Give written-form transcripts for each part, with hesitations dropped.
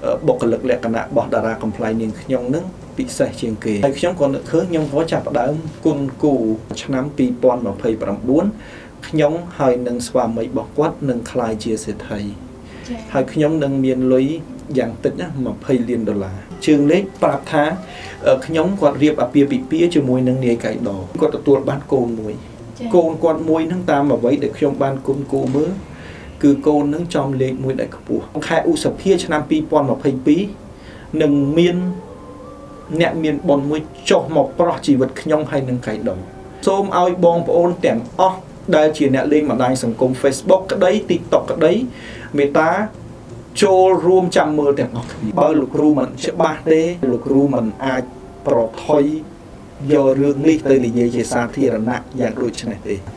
บกเลิกแหลกขณะบอกดาราคอมไพล์หนึ่งยงนึงปีเสเชียงเกย์ไอ้ขยงก่อนเคยยงว่าจับดาวกุนกูชนะปีปอนมาเพย์ประบุนขยงหายหนึ่งสวามีบอกวัดหนึ่งคลายเจียเสไทยหายขยงหนึ่งเมียนลุยอย่างติดนะมาเพย์เลียนดอลลาร์เชิงเล็กปราบท้าขยงกอดเรียบอเปียปีเปียจมวยหนึ่งเนียไก่ดอกอดตัวบ้านโกนมวยโกนกอดมวยทั้งตามมาไว้เด็กขยงบ้านกุนกูมือคือโกนนึงจอมเล็กมวยได้กระปุกแค่อุสเพียชนะปีปอนมาเพย์ปีหนึ่งเมียนเนี่ยมีบอลมวยโจมปลอดชีวิตขยงให้หนึ่งไก่ดอกส้มเอาบองโอนแต่งอ๋อได้เชียร์เนี่ยเล่นมาได้สังคม Facebook ก็ได้ TikTok ก็ได้เมตาโจรวมจำมือแต่งออกเบอร์ลูกรูมันเชื่อบ้าเด้ลูกรูมันอาจปลอดทอยยอเรื่องนี้เลยเยสาที่ระนักอย่างรู้ชนะเด้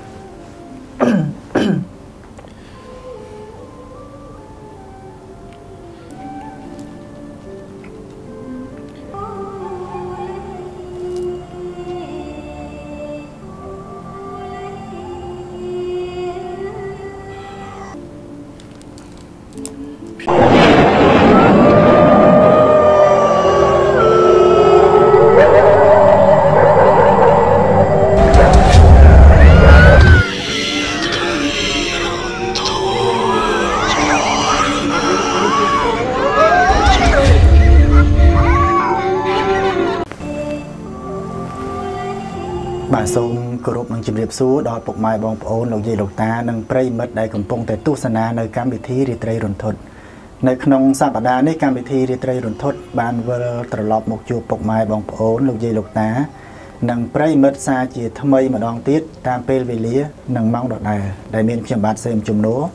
bà sông cơ rụp nâng chìm riệp xú đòi bọc mai bong ôn lục dây lục ta nâng prey mất đại cùng pông tại tu sana nơi cam bị thi đi trây rồn thuật nơi khung sa bà đa nơi cam bị thi đi trây rồn thuật ban vơ trở lọp một chuột bọc mai bong ôn lục dây lục ta nâng prey mất xa chỉ thâm mây mà đong tiết tam pel về lía nâng mong đọt này đại miền khiêm bát xem chùm nố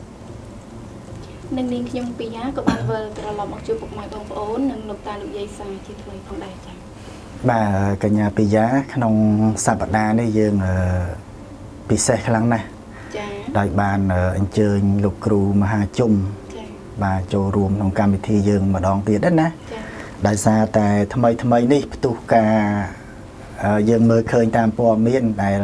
nâng niên khiêm pi giá của ban vơ trở lọp một chuột bọc mai bong ôn nâng lục ta lục dây xa chỉ thâm mây phong đại chẳng bà cả nhà pi giá khung sa bà đa nơi dương pi xe khăn này đại bàn anh chơi lục cừu mà hà chung và cho rùm trong cam thi dương mà đón tiền đất nè đại sa tại thâm mây đi tu cả dương mơ khơi tam po miên đại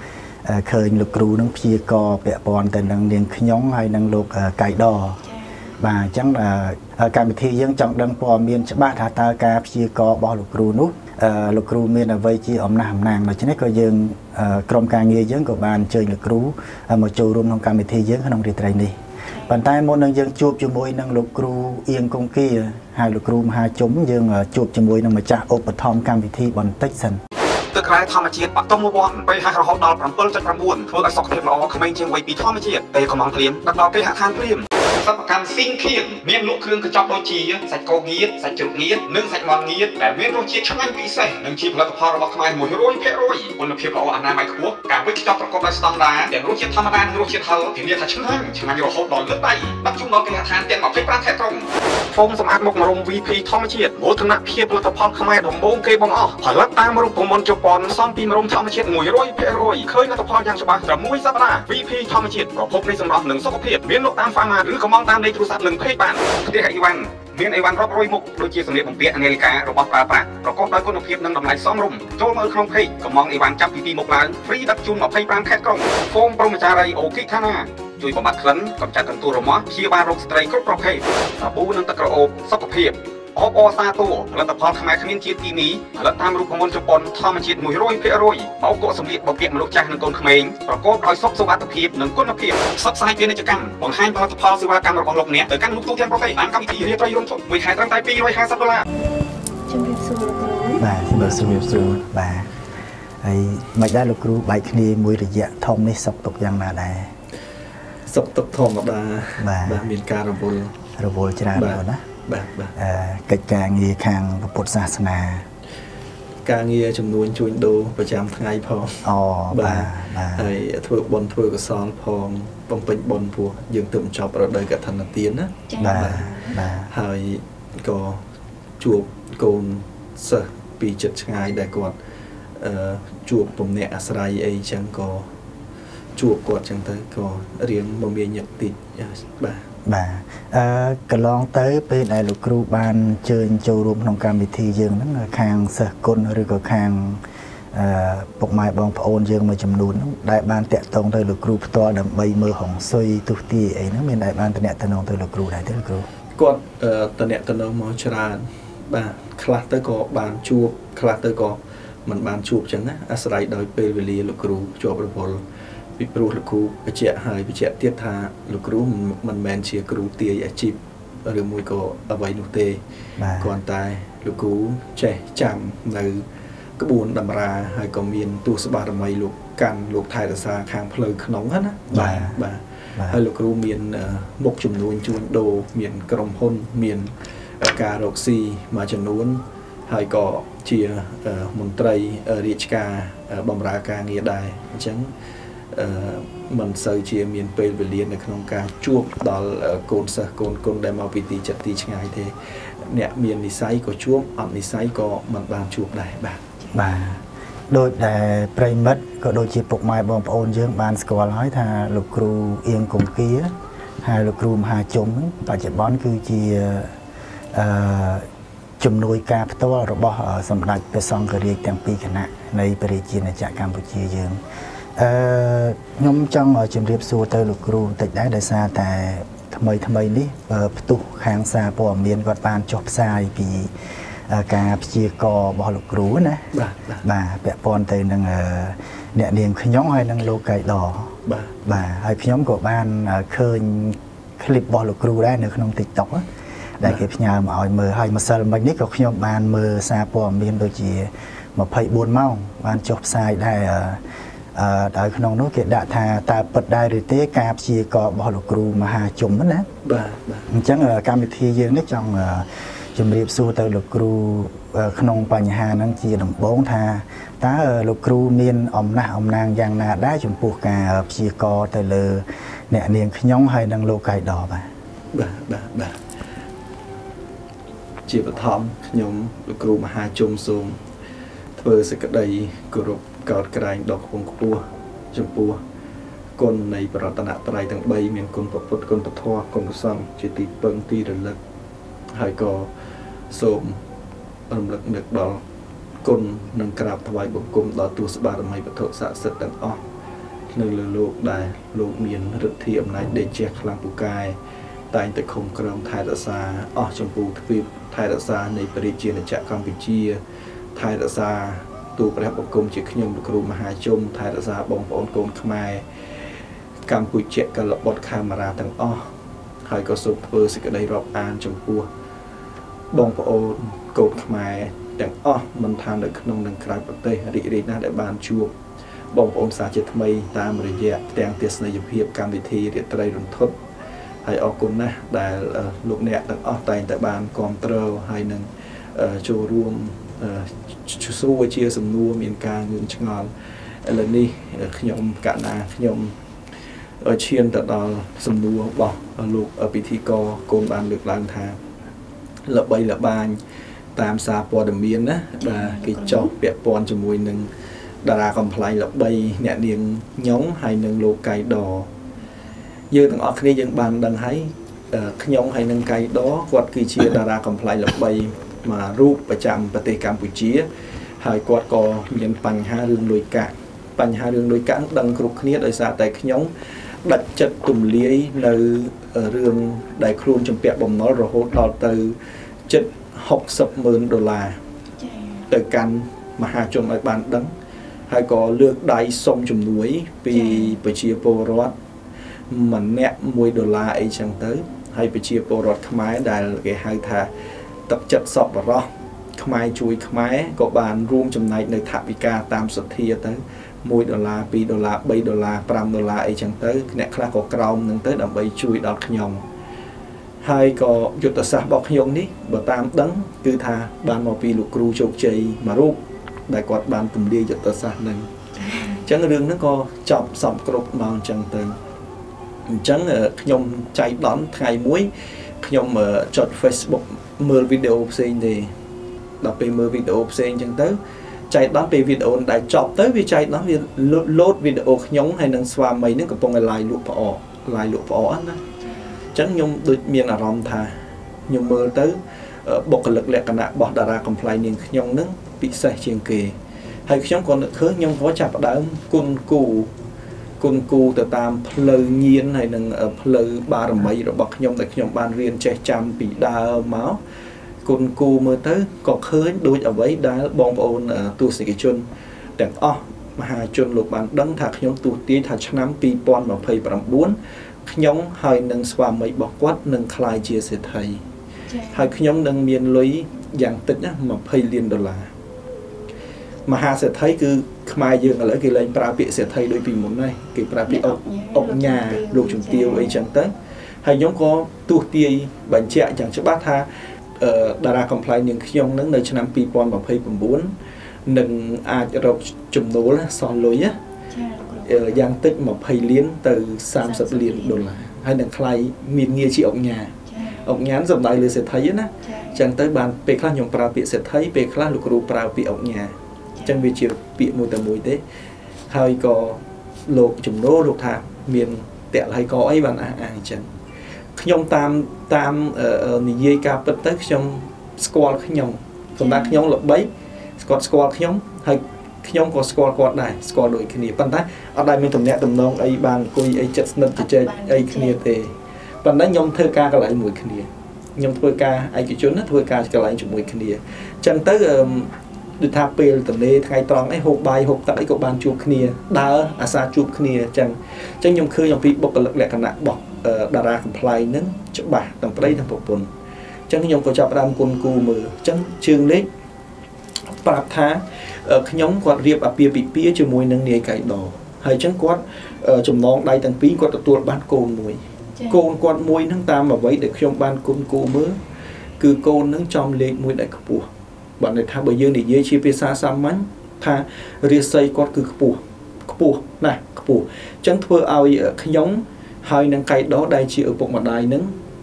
khơi lục cừu nó phi co bẹ bòn tên năng liền nhóm hay năng lục cải đỏ và chẳng là cam thi dương trọng đăng po miên cho ba thà ta ca phi co bỏ lục cừu nút lục cừu miên là vây chi ẩm nằm nàng mà chính cái dương krom ca nghe dương của bàn chơi lục cừu một chỗ rùm trong cam thi dương không đi train đi bàn tay môn năng dương chụp cho môi năng lục cừu yên công kia hai lục cừu hai chúng dương chụp cho môi năng mà chạm ốp thom cam thi bọn tách sân ตึกไรธรรมเชียร์ปักต้มวัวไปหาเราดอลปรำเปิลจัดประมูลเพื่อไอ้สอกเทปล้อขมิ้นเชียงไว้ปีธรรมเชียร์เตะขมองเตรียมดักดอกไปหาทางเตรียมสับการซิงเคียนเมียนลูกเครื่องกระจอกโดยจีใส่โกเงียดใส่จุดเงียดนึ่งใส่มอนเงียดแต่เมียนโรเชียช่างปีเซ่นึ่งชีพผลิตภัณฑ์ระบบขมิ้นหมวยร้อยเพร้อยบนเพียบล้ออนามัยขวบการวิจัยประกอบด้วยสแตนดาร์ดอย่างโรเชียธรรมดาโรเชียเทาถึงเนี่ยถ้าช่างช่างเราดอลเลือดไตดักจุ่มเราเกลี่ยทานเตียนหมอกเพชรปลาแทะตรงโฟมสมาร์ทมกมาลง VP ธรรมเชียร์โมทนาเพียบผลิตภัณฑ์ขมิ้นดมโบงเกยบองอ้อผลิตตามรูปมนจปอนซ้อมปีมรมธรรมเชียร์หมวยร้อยเพร้อยเคยนักพากย์ยังฉบับแต่มวยสัปดาห์ VP ธรรมเชียร์เราพบในสำรับหนึ่งสกปรกเมียนโลกตามฟังมาหรือกระมองตามในโทรศัพท์หนึ่งเพจบ้านเรียกไอ้วันเมียนไอ้วันรอบร้อยมุกโดยเชี่ยวสำเร็จผมเปียอเมริการบปลาปลาประกอบด้วยคุณภาพหนึ่งดำไหลซ้อมรุ่มโจมมือครองเพจกระมองไอ้วันจับปีมุกล้านฟรีดักจูนมาเพจปรางแคทกล้องโฟมโปรโมชั่นอะไรโอเคท่านาช่วยบำบัดคลันกำจัดกันตัวรมะเชียบาโรคสเตรย์ครบประเภทสบู่นังตะกระโอบสกปรกอบอซาโต้ผลิตภัณฑ์ขมิ้นขมิ้นจีตีนี้ผลิตตามรูปมนจปนทอมจีดหมุยร้อยเพร้อยเอาโกสำเร็จบะเปียกมนุษย์จากหนึ่งคนขมิ้นประกอบด้วยซอกสวัสดิ์เพียบหนึ่งก้นเพียบซับไซเป็นในจักรบางให้ผลิตภัณฑ์สิวากรรมระบบลมเนี่ยแต่การลูกตู้เทียนประเภทตามกรรมวิธีเรียกไตรรุ่นทุกมือขายตั้งแต่ปี$150 จำเป็นสูตร bà xin bờ xin bờ bà ấy mày đã lục cừu bảy khi mùi được dạ thông này sọc tục giang là đây sọc tục thom bà miền ca rồi bồi cho ra rồi đó cái càng nghe khang và bột sa na càng nghe chấm nuôi chui đồ và chạm ngày phong bà ấy thưa bồn thưa cái son phong bông bệnh bồn phù dương tượng chọc ở đây cả thần là tiến á bà hay có chuột cồn sợ bị chật ngày đại quạt chuột bông nhẹ sài ấy chẳng có chuột quạt chẳng tới có riêng bông bia nhật tịt bà cái lon tới bên này lục cừu ban chơi châu rùm trong cam thi dương nó khang sờ côn rồi có khang bọc mai bong ôn dương mà chấm nún đại ban tẹt tông tới lục cừu to đầm bay mơ hồng xoay tu ti ấy nó bên đại ban tẹt tông tới lục cừu đại tới lục cừu គាត់តអ្នកទៅមកច្រើនបាទខ្លះទៅក៏បានជួបខ្លះទៅក៏មិនបានជួបចឹងណាអាស្រ័យដោយពេលវេលាលោកគ្រូជាប់រវល់ពីព្រោះលោកគ្រូបញ្ជាក់ហើយបញ្ជាក់ទៀតថាលោកគ្រូមិនមែនជាគ្រូទាយអាជីពឬមួយក៏អ្វីនោះទេគ្រាន់តែលោកគ្រូចេះចាំនៅក្បួនតម្រាហើយក៏មានទស្សបារមីលោកកាន់លោកថែរក្សាខាងផ្លូវក្នុងហ្នឹងណាបាទហើយលោកគ្រូមានមុខជំនួញជួញដូរមានក្រុមហ៊ុនមានការរកស៊ីមួយចំនួនហើយក៏ជាមន្ត្រីរាជការបម្រើការងារដែរអញ្ចឹងមិនសូវជាមានពេលវេលានៅក្នុងការជួបដល់កូនសិស្សកូនគុណដែលមកពីទីចិត្តទីឆ្ងាយទេអ្នកមាននិស្ស័យក៏ជួបអត់និស្ស័យក៏មិនបានជួបដែរបាទដូចដែលប្រិមិត្តក៏ដូចជាពុកម៉ែបងប្អូនយើងបានស្គាល់ហើយថាលោកគ្រូអៀងគង្គាហើយលោកគ្រូមហាជុំបច្ចុប្បន្នគឺជាជំនួយការផ្ទាល់របស់សម្ដេចព្រះសង្ឃរាជទាំងពីរគណៈនៃព្រះរាជាណាចក្រកម្ពុជាយើងខ្ញុំចង់ជម្រាបសួរទៅលោកគ្រូបន្តិចដែរដោយសារតែថ្មីនេះផ្ទុះខាងសារព័ត៌មានគាត់បានចុះផ្សាយពីការព្យាកររបស់លោកគ្រូណាបាទពាក់ព័ន្ធទៅនឹងអ្នកនាងខ្ញុំហើយនឹងលោកកៃដបាទហើយខ្ញុំក៏បានឃើញคลิปរបស់លោកគ្រូដែរនៅក្នុង TikTok ដែលគេផ្ញើមកឲ្យមើលហើយម្សិលមិញនេះក៏ខ្ញុំបានមើលសារព័ត៌មានដូចជា24ម៉ោងបានចុះផ្សាយដែរដោយក្នុងនោះគេដាក់ថាតើពិតដែរឬទេការព្យាកររបស់លោកគ្រូមហាជុំណាបាទអញ្ចឹងកម្មវិធីយើងនេះចង់ជំរាបសួរទៅលោកគ្រូក្នុងបញ្ហាហ្នឹងជាដំបូងថាតើលោកគ្រូមានអំណះអំណាងយ៉ាងណាដែរចំពោះការព្យាករទៅលើអ្នកនាងខ្ញុំហើយនិងលោកកៃដបាទជាបឋមខ្ញុំលោកគ្រូមហាជុំសូមធ្វើសេចក្តីគោរពកោតក្រែងដល់ខ្ពង់ខ្ពស់ចំពោះគុណនៃបរតនត្រ័យទាំង3មានគុណពុទ្ធគុណពធគុណព្រះសង្ឃជាទីពឹងទីរលឹកហើយក៏សូមរំលឹកនឹកដល់គុណនិងក្រាបថ្វាយបង្គំដល់ទស្សបារមីវត្ថុស័ក្តិសិទ្ធិទាំងអស់នៅលើលោកដែលលោកមានឫទ្ធិអំណាចដេញជះខ្លាំងពូកែតែងតែខំក្រងថែរក្សាអស់ចម្ពោះទ្វីបថែរក្សានៃព្រះរាជាណាចក្រកម្ពុជាថែរក្សាទូព្រះបង្គំជាខ្ញុំលោកគ្រូមហាជុំថែរក្សាបងប្អូនកូនខ្មែរកម្ពុជាកលបុត្រកាមេរ៉ាទាំងអស់ហើយក៏សូមធ្វើសេចក្តីរាប់អានចំពោះបងប្អូនកូនខ្មែរទាំងអស់មិនថានៅក្នុងនិងក្រៅប្រទេសរីករាយណាស់ដែលបានជួបបងប្អូនសាជាថ្មីតាមរយៈទាំងទស្សនីយភាពកម្មវិធីរាត្រីរន្ធត់ហើយអរគុណណាស់ដែលលោកអ្នកទាំងអស់តែងតែបានគាំទ្រហើយនឹងចូលរួមសួរជាសំណួរមានការងឿងឆ្ងល់ឥឡូវនេះខ្ញុំកណាខ្ញុំឈានទៅដល់សំណួររបស់លោកពិធីករកូនបានលើកឡើងថាល្បីល្បាញតាមសារព័ត៌មានណាបាទគេចោះពាក់ព័ន្ធជាមួយនឹងតារាកំ pl ល្បីអ្នកនាងញងហើយនឹងលោកកៃដយើងទាំងអស់គ្នាយើងបានដឹងហើយខ្ញុំហើយនឹងកៃដគាត់គឺជាតារាកំ pl ល្បីមួយរូបប្រចាំប្រទេសកម្ពុជាហើយគាត់ក៏មានបញ្ហារឿងលុយកាក់ដឹងគ្រប់គ្នាដោយសារតែខ្ញុំដាច់ចិត្តទម្លាយនៅរឿងដែលខ្លួនជំពាក់បំណុលរហូតដល់ទៅជិត$60,000ទៅកាន់មហាជនឲ្យបានដឹងហើយក៏លើកដៃសុំជំនួយពីប្រជាពលរដ្ឋម្នាក់$1អីចឹងទៅហើយប្រជាពលរដ្ឋខ្មែរដែលគេហៅថាទឹកចិត្តសប្បុរសខ្មែរជួយខ្មែរក៏បានរួមចំណែកនៅថវិកាតាមសទ្ធាទៅ$1 $2 $3 $5អីចឹងទៅអ្នកខ្លះក៏ក្រោមនឹងទៅដើម្បីជួយដល់ខ្ញុំហើយក៏យុទ្ធសាស្ត្ររបស់ខ្ញុំនេះបើតាមដឹងគឺថាបានមកពីលោកគ្រូជោគជ័យមួយរូបដែលគាត់បានពំលាយយុទ្ធសាស្ត្រនឹងអញ្ចឹងរឿងហ្នឹងក៏ចប់សំគ្រប់មកអញ្ចឹងទៅអញ្ចឹងខ្ញុំចៃដន្យថ្ងៃមួយខ្ញុំចុច Facebook មើលវីដេអូផ្សេងទេដល់ពេលមើលវីដេអូផ្សេងអញ្ចឹងទៅចៃដន្យពេលវីដេអូដែលចប់ទៅវាចៃដន្យវាឡូតវីដេអូខ្ញុំហើយនឹងស្វាមីនឹងកំពុងតែ live លក់ផ្អកណាអញ្ចឹងខ្ញុំដូចមានអារម្មណ៍ថាខ្ញុំមើលទៅបុគ្គលិកលក្ខណៈរបស់តារាកំ pl នាងខ្ញុំនឹងពិសេសជាងគេហើយខ្ញុំក៏នឹកឃើញខ្ញុំក៏ចាប់ផ្ដើមគុណគូគុណគូទៅតាមផ្លូវញៀនហើយនឹងផ្លូវបារមីរបស់ខ្ញុំដែលខ្ញុំបានរៀនចេះចាំពីដើមមកគុណគូមើលទៅក៏ឃើញដូចអ្វីដែលបងប្អូនទស្សនិកជនទាំងអស់មហាជនលោកបានដឹងថាខ្ញុំទូទាយថាឆ្នាំ2029ខ្ញុំហើយនឹងស្វាមីរបស់គាត់នឹងក្លាយជាសេដ្ឋីហើយខ្ញុំនឹងមានលុយយ៉ាងតិចណា$20 លានមហាសេដ្ឋីគឺខ្មែរយើងឥឡូវគេលែងប្រើពាក្យសេដ្ឋីដូចពីមុនហើយគេប្រើពាក្យអុកញ៉ាលោកជំទាវអីចឹងទៅហើយខ្ញុំក៏ទស្សទាយបញ្ជាក់យ៉ាងច្បាស់ថាតារាកំប្លែងនាងខ្ញុំនឹងនៅឆ្នាំ2029នឹងអាចរកចំណូលសល់លុយយ៉ាងតិច$20 លានទៅ$30 លានហើយនឹងថ្លៃមានងារជាអុកញ៉ាអុកញ៉ាសំដៅលើសេដ្ឋីណាចឹងទៅបានពេលខ្លះខ្ញុំប្រើពាក្យសេដ្ឋីពេលខ្លះលោកគ្រូប្រើពាក្យអុកញ៉ាចឹងវាជាពាក្យមួយតែមួយទេហើយក៏លោកចំណូលលោកថាមានតលហើយកអីបានអះអាងចឹងខ្ញុំតាមនិយាយការពិតទៅខ្ញុំស្គាល់ខ្ញុំសម្រាប់ខ្ញុំល្បីគាត់ស្គាល់ខ្ញុំហើយខ្ញុំក៏ស្គាល់គាត់ដែរស្គាល់ដូចគ្នាប៉ុន្តែអត់ដែលមានតំណែងតំណងអីបានអង្គុយអីចិត្តស្និទ្ធជជែកអីគ្នាទេប៉ុន្តែខ្ញុំធ្វើការកន្លែងមួយគ្នាខ្ញុំធ្វើការឯកជនធ្វើការកន្លែងជាមួយគ្នាចឹងទៅដូចថាពេលតនេថ្ងៃត្រង់អីហូបបាយហូបទឹកអីក៏បានជួបគ្នាដើរអាសាជួបគ្នាចឹងខ្ញុំឃើញអំពីបុគ្គលិកលក្ខណៈរបស់តារាកំប្លែងហ្នឹងច្បាស់ទាំងប្តីទាំងប្រពន្ធចឹងខ្ញុំក៏ចាប់ផ្ដើមគុណគូមើលចឹងជើងលេខប្រាប់ថាខ្ញុំគាត់រៀបអាពាហ៍ពិពាហ៍ជាមួយនឹងនាយកៃដហើយចឹងគាត់ចំណងដៃទាំងពីរគាត់ទទួលបានកូនមួយកូនគាត់មួយហ្នឹងតាមអ្វីដែលខ្ញុំបានគុណគូមើលគឺកូនហ្នឹងចំលេខមួយដែលខ្ពស់បើន័យថាបើយើងនិយាយជាភាសាសាមញ្ញថារាសីគាត់គឺខ្ពស់ណាស់ខ្ពស់ចឹងធ្វើឲ្យខ្ញុំហើយនឹងកៃដដែលជាឪពុកម្ដាយហ្នឹង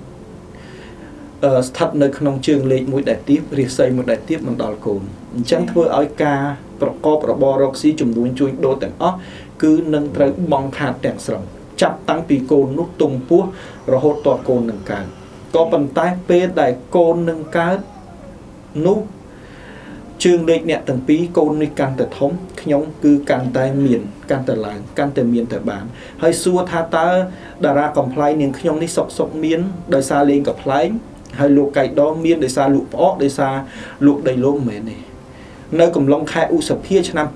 ស្ថិតនៅក្នុងជើងលេខមួយដែលទៀបរាសីមួយដែលទៀបមិនដល់កូនអញ្ចឹងធ្វើឲ្យការប្រកបរបររកស៊ីចំនួនជួញដូរទាំងអស់គឺនឹងត្រូវបង់ខាតទាំងស្រុងចាប់តាំងពីកូននោះទុំពោះរហូតដល់កូននឹងកើតក៏ប៉ុន្តែពេលដែលកូននឹងកើតនោះជើងលេខអ្នកទាំងពីរកូននេះកាន់តែធំខ្ញុំគឺកាន់តែមានកាន់តែឡើងកាន់តែមានតែបានហើយសួរថាតើតារាកំប្លែងនាងខ្ញុំនេះសុកមានដោយសារលេងកំប្លែងហើយលោកកៃដមានដោយសារលក់ផ្អកដោយសារលក់ដីឡូមមែនទេនៅកំឡុងខែឧសភាឆ្នាំ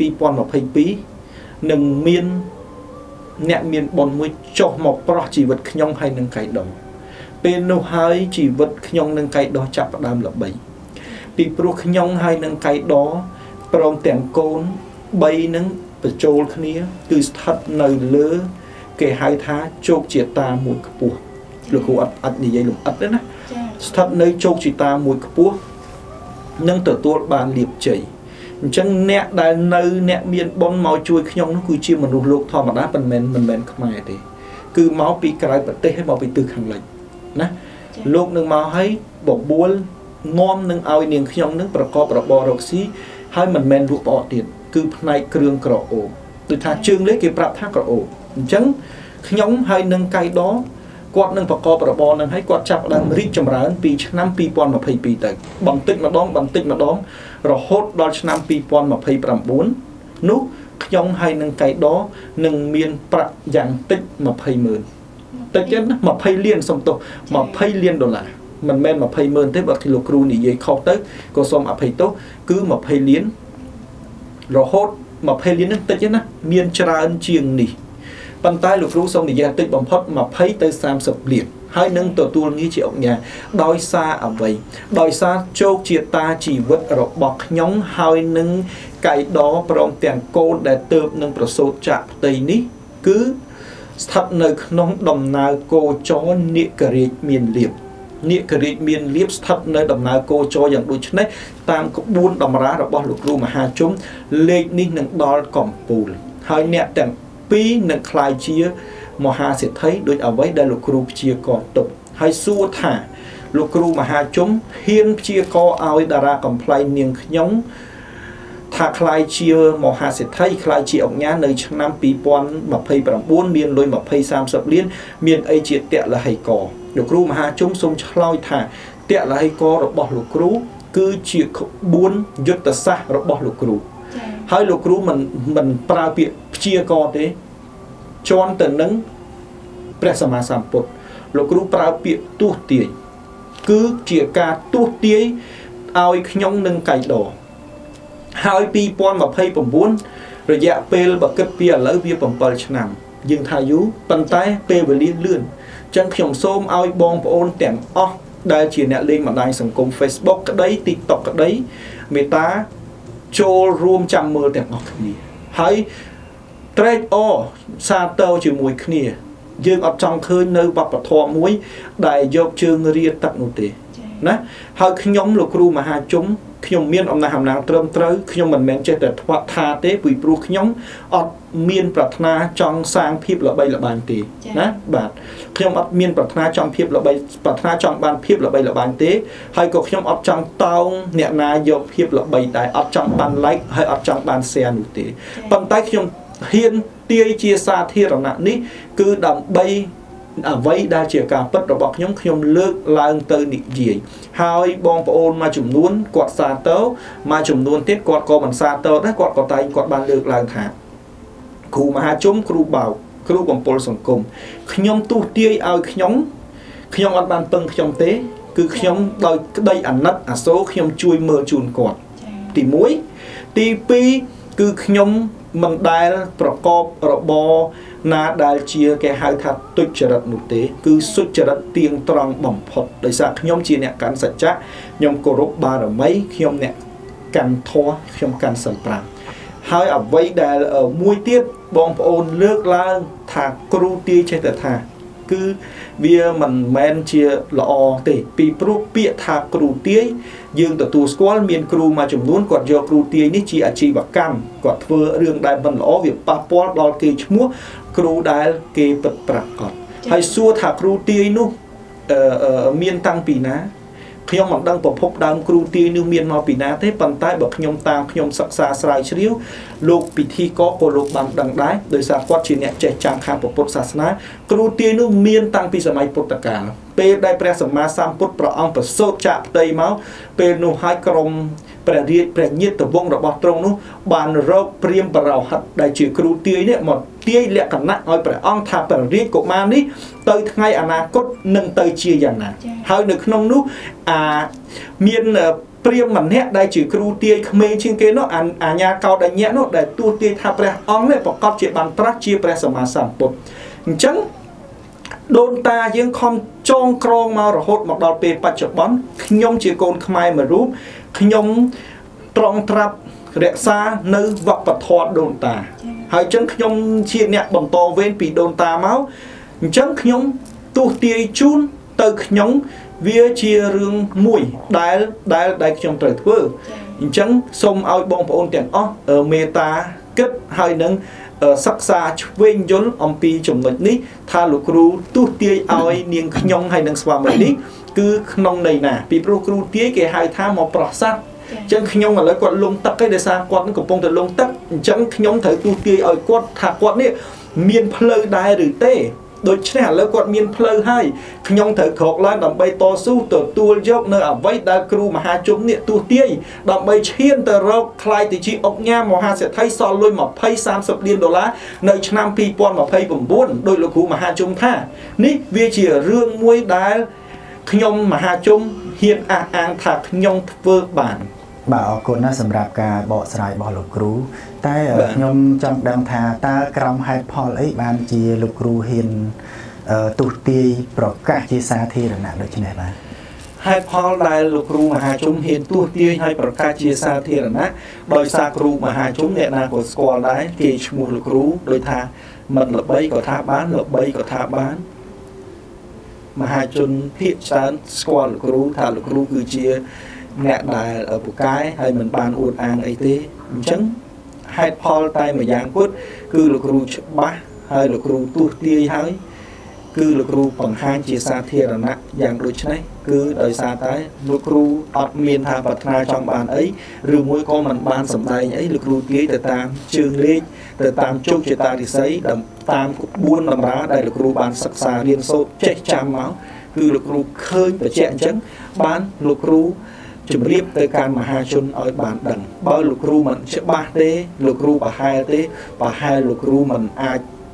2022នឹងមានអ្នកមានបុណ្យមួយចុះមកប្រោះជីវិតខ្ញុំហើយនឹងកៃដពេលនោះហើយជីវិតខ្ញុំនឹងកៃដចាប់ផ្ដើមល្បីពីព្រោះខ្ញុំហើយនឹងកៃដព្រមទាំងកូន3នឹងបញ្ចូលគ្នាគឺស្ថិតនៅលើគេហៅថាជោគជាតាមួយខ្ពស់លោកគ្រូអត់និយាយលំអិតទេណាស្ថិតនៅជោគជាតាមួយខ្ពស់នឹងទទួលបានលាភជ័យអញ្ចឹងអ្នកដែលនៅអ្នកមានបុណ្យមកជួយខ្ញុំនោះគឺជាមនុស្សលោកធម្មតាមិនមែនខ្មែរទេគឺមកពីក្រៅប្រទេសហើយមកពីទិសខាងលិចណាលោកនឹងមកឲ្យបបួលនាំនឹងឲ្យនាងខ្ញុំនឹងប្រកបរបររកស៊ីហើយមិនមែនលក់ផ្អកទៀតគឺផ្នែកគ្រឿងក្រអូបដូចថាជើងលេខគេប្រាប់ថាក្រអូបអញ្ចឹងខ្ញុំហើយនឹងកៃដគាត់នឹងប្រកបរបរនឹងឲ្យគាត់ចាប់ដើមរីកចម្រើនពីឆ្នាំ2022ទៅបន្តិចម្ដងរហូតដល់ឆ្នាំ2029នោះខ្ញុំហើយនឹងកៃដនឹងមានប្រាក់យ៉ាងតិច$20,000តិចណា$20 លានសំទោស$20 លានមិនមែន$20,000ទេបើលោកគ្រូនិយាយខុសទៅក៏សូមអភ័យទោសគឺ$20 លានរហូត$20 លាននឹងតិចណាមានច្រើនជាងនេះប៉ុន្តែលោកគ្រូសូមនិយាយតិចបំផុត20ទៅ30 លានហើយនឹងទទួលងារជាអង្គការដោយសារអ្វីដោយសារជោគជាតាជីវិតរបស់ខ្ញុំហើយនឹងកៃដព្រមទាំងកូនដែលទៅនឹងប្រសូតចាក់ផ្ទៃនេះគឺស្ថិតនៅក្នុងដំណើរគោចរនិករាជមានលៀបនិករាជមានលៀបស្ថិតនៅដំណើរគោចរយ៉ាងដូចនេះតាមក្បួនតម្រារបស់លោកគ្រូមហាជុំលេខនេះនឹងដល់កំពូលហើយអ្នកទាំងពីរនឹងក្លាយជាមហាសេដ្ឋីដោយអ្វីដែលលោកគ្រូព្យាករទុកហើយសួរថាលោកគ្រូមហាជុំហ៊ានព្យាករឲ្យតារាកំប្លែងនាងខ្ញុំថាក្លាយជាមហាសេដ្ឋីក្លាយជាអង្គញានៅឆ្នាំ2029មានលុយ20-30 លានមានអីជាតលហិកលោកគ្រូមហាជុំសូមឆ្លើយថាតលហិករបស់លោកគ្រូគឺជាក្បួនយុទ្ធសាស្ត្ររបស់លោកគ្រូហើយលោកគ្រូមិនប្រើពាក្យព្យាករទេជន់ទៅនឹងព្រះសម្មាសម្ពុទ្ធលោកគ្រូប្រើពាក្យទោះទាយគឺជាការទោះទាយឲ្យខ្ញុំនឹងកៃដហើយ2029រយៈពេលបើគិតពីឥឡូវវា7ឆ្នាំយើងថាយូរប៉ុន្តែពេលវេលាលឿនអញ្ចឹងខ្ញុំសូមឲ្យបងប្អូនទាំងអស់ដែលជាអ្នកលេងបណ្ដាញសង្គម Facebook ក្តី TikTok ក្តីមេត្តាចូលរួមចាំមើលទាំងអស់គ្នាហើយត្រេកអរសាទរជាមួយគ្នាយើងអត់ចង់ឃើញនៅវប្បធម៌មួយដែលយកជើងរាទឹកនោះទេណាហើយខ្ញុំលោកគ្រូមហាជុំខ្ញុំមានអំណះអំណាងត្រឹមត្រូវខ្ញុំមិនមែនចេះតែថ្វាក់ថាទេពីព្រោះខ្ញុំអត់មានប្រាថ្នាចង់សាងភាពល្បីល្បាញទេណាបាទខ្ញុំអត់មានប្រាថ្នាចង់ភាពល្បីប្រាថ្នាចង់បានភាពល្បីល្បាញទេហើយក៏ខ្ញុំអត់ចង់តោងអ្នកណាយកភាពល្បីដែរអត់ចង់បាន like ហើយអត់ចង់បាន share នោះទេប៉ុន្តែខ្ញុំហ៊ានទាយជាសាធារណៈនេះគឺដើម្បីអ្វីដែលជាការពិតរបស់ខ្ញុំលើកឡើងទៅនិយាយហើយបងប្អូនមួយចំនួនគាត់សាទរមួយចំនួនទៀតគាត់ក៏មិនសាទរដែរគាត់ក៏តែគាត់បានលើកឡើងថាគ្រូមហាជុំគ្រូបោកគ្រូកំពូលសង្គមខ្ញុំទស្សទាយឲ្យខ្ញុំអត់បានពឹងខ្ញុំទេគឺខ្ញុំដោយក្តីអាណិតអាសូរខ្ញុំជួយមើលជូនគាត់ទី1ទី2គឺខ្ញុំមិនដែលប្រកបរបរណាដែលជាគេហៅថាទុច្ចរិតនោះទេគឺសុចរិតទៀងត្រង់បំផុតដោយសារខ្ញុំជាអ្នកកាន់សច្ចៈខ្ញុំគោរពបារមីខ្ញុំអ្នកកាន់ធម៌ខ្ញុំកាន់សិល5ហើយអ្វីដែលមួយទៀតបងប្អូនលើកឡើងថាគ្រូទាយចេះតែថាគឺវាមិនមែនជាល្អទេពីព្រោះពាក្យថាគ្រូទាយយើងទទួលស្គាល់មានគ្រូមួយចំនួនគាត់យកគ្រូទាយនេះជាអាជីវកម្មគាត់ធ្វើរឿងដែលមិនល្អវាប៉ះពាល់ដល់គេឈ្មោះគ្រូដែលគេពិតប្រាកដហើយសួរថាគ្រូទាយនោះមានតាំងពីណាខ្ញុំមិនដឹងប្រភពដើមគ្រូទាយនោះមានមកពីណាទេប៉ុន្តែបើខ្ញុំតាមខ្ញុំសិក្សាស្រាវជ្រាវលោកពិធីកក៏លោកបានដឹងដែរដោយសារគាត់ជាអ្នកចេះចាំខាងពុទ្ធសាសនាគ្រូទាយនោះមានតាំងពីសម័យពុទ្ធកាលពេលដែលព្រះសម្មាសម្ពុទ្ធព្រះអង្គប្រសូតចាកផ្ទៃមកពេលនោះឲ្យក្រុមព្រះរាជព្រះញាតិវង្សរបស់ទ្រង់នោះបានរកព្រាហ្មណ៍បរោហិតដែលជាគ្រូទាយនេះមកទាយលក្ខណៈឲ្យព្រះអង្គថាព្រះរាជកុមារនេះទៅថ្ងៃអនាគតនឹងទៅជាយ៉ាងណាហើយនៅក្នុងនោះមានព្រាហ្មណ៍ម្នាក់ដែលជាគ្រូទាយក្មេងជាងគេនោះអាញាកោដញ្ញៈនោះដែលទូទាយថាព្រះអង្គនេះប្រកបជាបានត្រាស់ជាព្រះសម្មាសម្ពុទ្ធអញ្ចឹងដូនតាយើងខំចងក្រងមករហូតមកដល់ពេលបច្ចុប្បន្នខ្ញុំជាកូនខ្មែរមួយរូបខ្ញុំត្រង់ត្រាប់រក្សានៅវប្បធម៌ដូនតាហើយអញ្ចឹងខ្ញុំជាអ្នកបន្តវេនពីដូនតាមកអញ្ចឹងខ្ញុំទស្សទាយជូនទៅខ្ញុំវាជារឿងមួយដែលខ្ញុំត្រូវធ្វើអញ្ចឹងសូមឲ្យបងប្អូនទាំងអស់មេត្តាគិតហើយនឹងសិក្សាឆ្វេងយល់អំពីចំណុចនេះថាលោកគ្រូទស្សទាយឲ្យនាងខ្ញុំហើយនឹងស្វាមីនេះគឺក្នុងន័យណាពីព្រោះគ្រូទាយគេហៅថាមកប្រសាទអញ្ចឹងខ្ញុំឥឡូវគាត់លងទឹកទេដោយសារគាត់នឹងកំពុងតែលងទឹកអញ្ចឹងខ្ញុំត្រូវទស្សទាយឲ្យគាត់ថាគាត់នេះមានផ្លូវដែរឬទេដូច្នេះឥឡូវគាត់មានផ្លូវហើយខ្ញុំត្រូវក្រោកឡើងដើម្បីតស៊ូទទួលយកនៅអ្វីដែលគ្រូមហាជុំនេះទស្សទាយដើម្បីឈានទៅរកខ្លាយទៅជាអុកញ៉ាមហាសេដ្ឋីសល់លុយ20-30 លានដុល្លារនៅឆ្នាំ2029ដោយលោកគ្រូមហាជុំថានេះវាជារឿងមួយដែលខ្ញុំមហាជុំហ៊ានអះអាងថាខ្ញុំធ្វើបានបាទអរគុណណាស់សម្រាប់ការបកស្រាយរបស់លោកគ្រូតែខ្ញុំចង់ដឹងថាតើក្រមហេតុផលអីបានជាលោកគ្រូហ៊ានទស្សទាយប្រកាសជាសាធារណៈដូចនេះបាទហេតុផលដែលលោកគ្រូមហាជុំហ៊ានទស្សទាយឲ្យប្រកាសជាសាធារណៈដោយសារគ្រូមហាជុំអ្នកណាក៏ស្គាល់ដែរគេឈ្មោះលោកគ្រូដោយថាមិនល្បីក៏ថាបានល្បីក៏ថាបានមហាជនភាគច្រើនស្គាល់លោកគ្រូថាលោកគ្រូគឺជាអ្នកដែលពូកែហើយមិនបានអួតអាងអីទេអញ្ចឹងហេតុផលតែមួយយ៉ាងគត់គឺលោកគ្រូច្បាស់ហើយលោកគ្រូទស្សទាយហើយគឺលោកគ្រូបង្ហាញជាសាធារណៈយ៉ាងដូចនេះគឺដោយសារតែលោកគ្រូអត់មានថាប្រាថ្នាចង់បានអីឬមួយក៏មិនបានសម្ដែងអីលោកគ្រូទាយទៅតាមជើងលេខទៅតាមជោគជតារិស័យតាមក្បួនតម្រាដែលលោកគ្រូបានសិក្សារៀនសូត្រចេះចាំមកគឺលោកគ្រូឃើញបច្ចៈអញ្ចឹងបានលោកគ្រូជំរាបទៅកាន់មហាជនឲ្យបានដឹងបើលោកគ្រូមិនច្បាស់ទេលោកគ្រូប្រហែលទេប្រហែលលោកគ្រូមិនអាច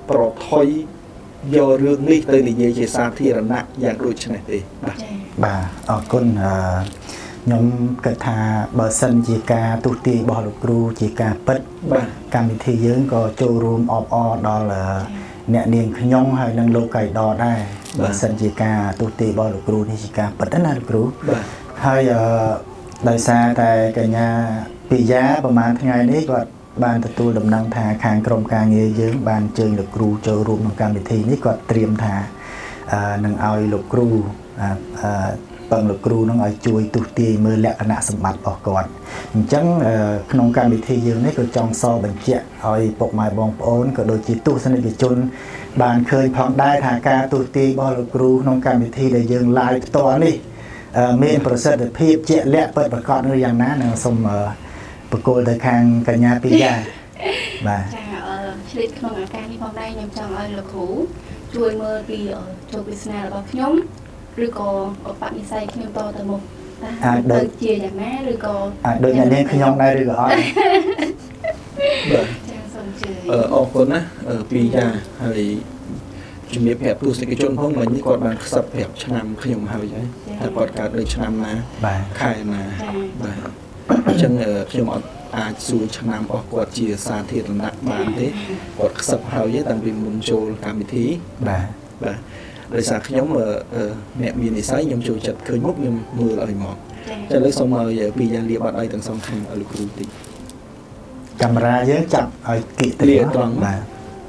ប្រថុយយករឿងនេះទៅនិយាយជាសាធារណៈយ៉ាងដូចនេះទេបាទអរគុណខ្ញុំគិតថាបើសិនជាការទូទាយរបស់លោកគ្រូជាការពិតកម្មវិធីយើងក៏ចូលរួមអបអរដល់អ្នកនាងខ្ញុំហើយនឹងលោកកៃដដែរបើសិនជាការទូទាយរបស់លោកគ្រូនេះជាការពិតណាលោកគ្រូហើយដោយសារតែកញ្ញាពីយ៉ាប្រហែលថ្ងៃនេះគាត់បានទទួលដំណឹងថាខាងក្រុមការងារយើងបានជើញលោកគ្រូចូលរួមក្នុងកម្មវិធីនេះគាត់ត្រៀមថានឹងឲ្យលោកគ្រូបងលោកគ្រូនឹងឲ្យជួយទស្សទាយមើលលក្ខណៈសម្បត្តិរបស់គាត់អញ្ចឹងក្នុងកម្មវិធីយើងនេះក៏ចង់សរបញ្ជាក់ឲ្យពុកម៉ែបងប្អូនក៏ដូចជាទស្សនិកជនបានឃើញផងដែរថាការទស្សទាយរបស់លោកគ្រូក្នុងកម្មវិធីដែលយើង live ផ្ទាល់នេះមានប្រសិទ្ធភាពជាក់លាក់ពិតប្រាកដឬយ៉ាងណានឹងសូមបកគោលទៅខាងកញ្ញាពីយ៉ាបាទចាឆ្លៀតក្នុងឱកាសនេះផងដែរខ្ញុំចង់ឲ្យលោកគ្រូជួយមើលពីជោគវាសនារបស់ខ្ញុំឬក៏បនិស័យខ្ញុំតទៅមុខទៅជាយ៉ាងណាឬក៏ដូចអ្នកនាងខ្ញុំដែរឬក៏អត់បាទចាសូមជឿអរគុណណាពីយ៉ាហើយជំរាបប្រាប់ទស្សនិកជនផងមិញនេះគាត់បានខ្សឹបប្រាប់ឆ្នាំខ្ញុំហើយថាគាត់កើតនៅឆ្នាំណាខែណាបាទអញ្ចឹងខ្ញុំអត់អាចសួរឆ្នាំរបស់គាត់ជាសាធារណៈបានទេគាត់ខ្សឹបហើយតាំងពីមុនចូលកម្មវិធីបាទដោយសារខ្ញុំអ្នកមាននិស្ស័យខ្ញុំចូលចិត្តឃើញមុខខ្ញុំមើលឲ្យមកតែឥឡូវសូមឲ្យពីយ៉ាងលាបាត់ដៃទាំងសងខាងឲ្យលោកគ្រូតិចកាមេរ៉ាយើងចាប់ឲ្យគិតលាត្រង់បាទ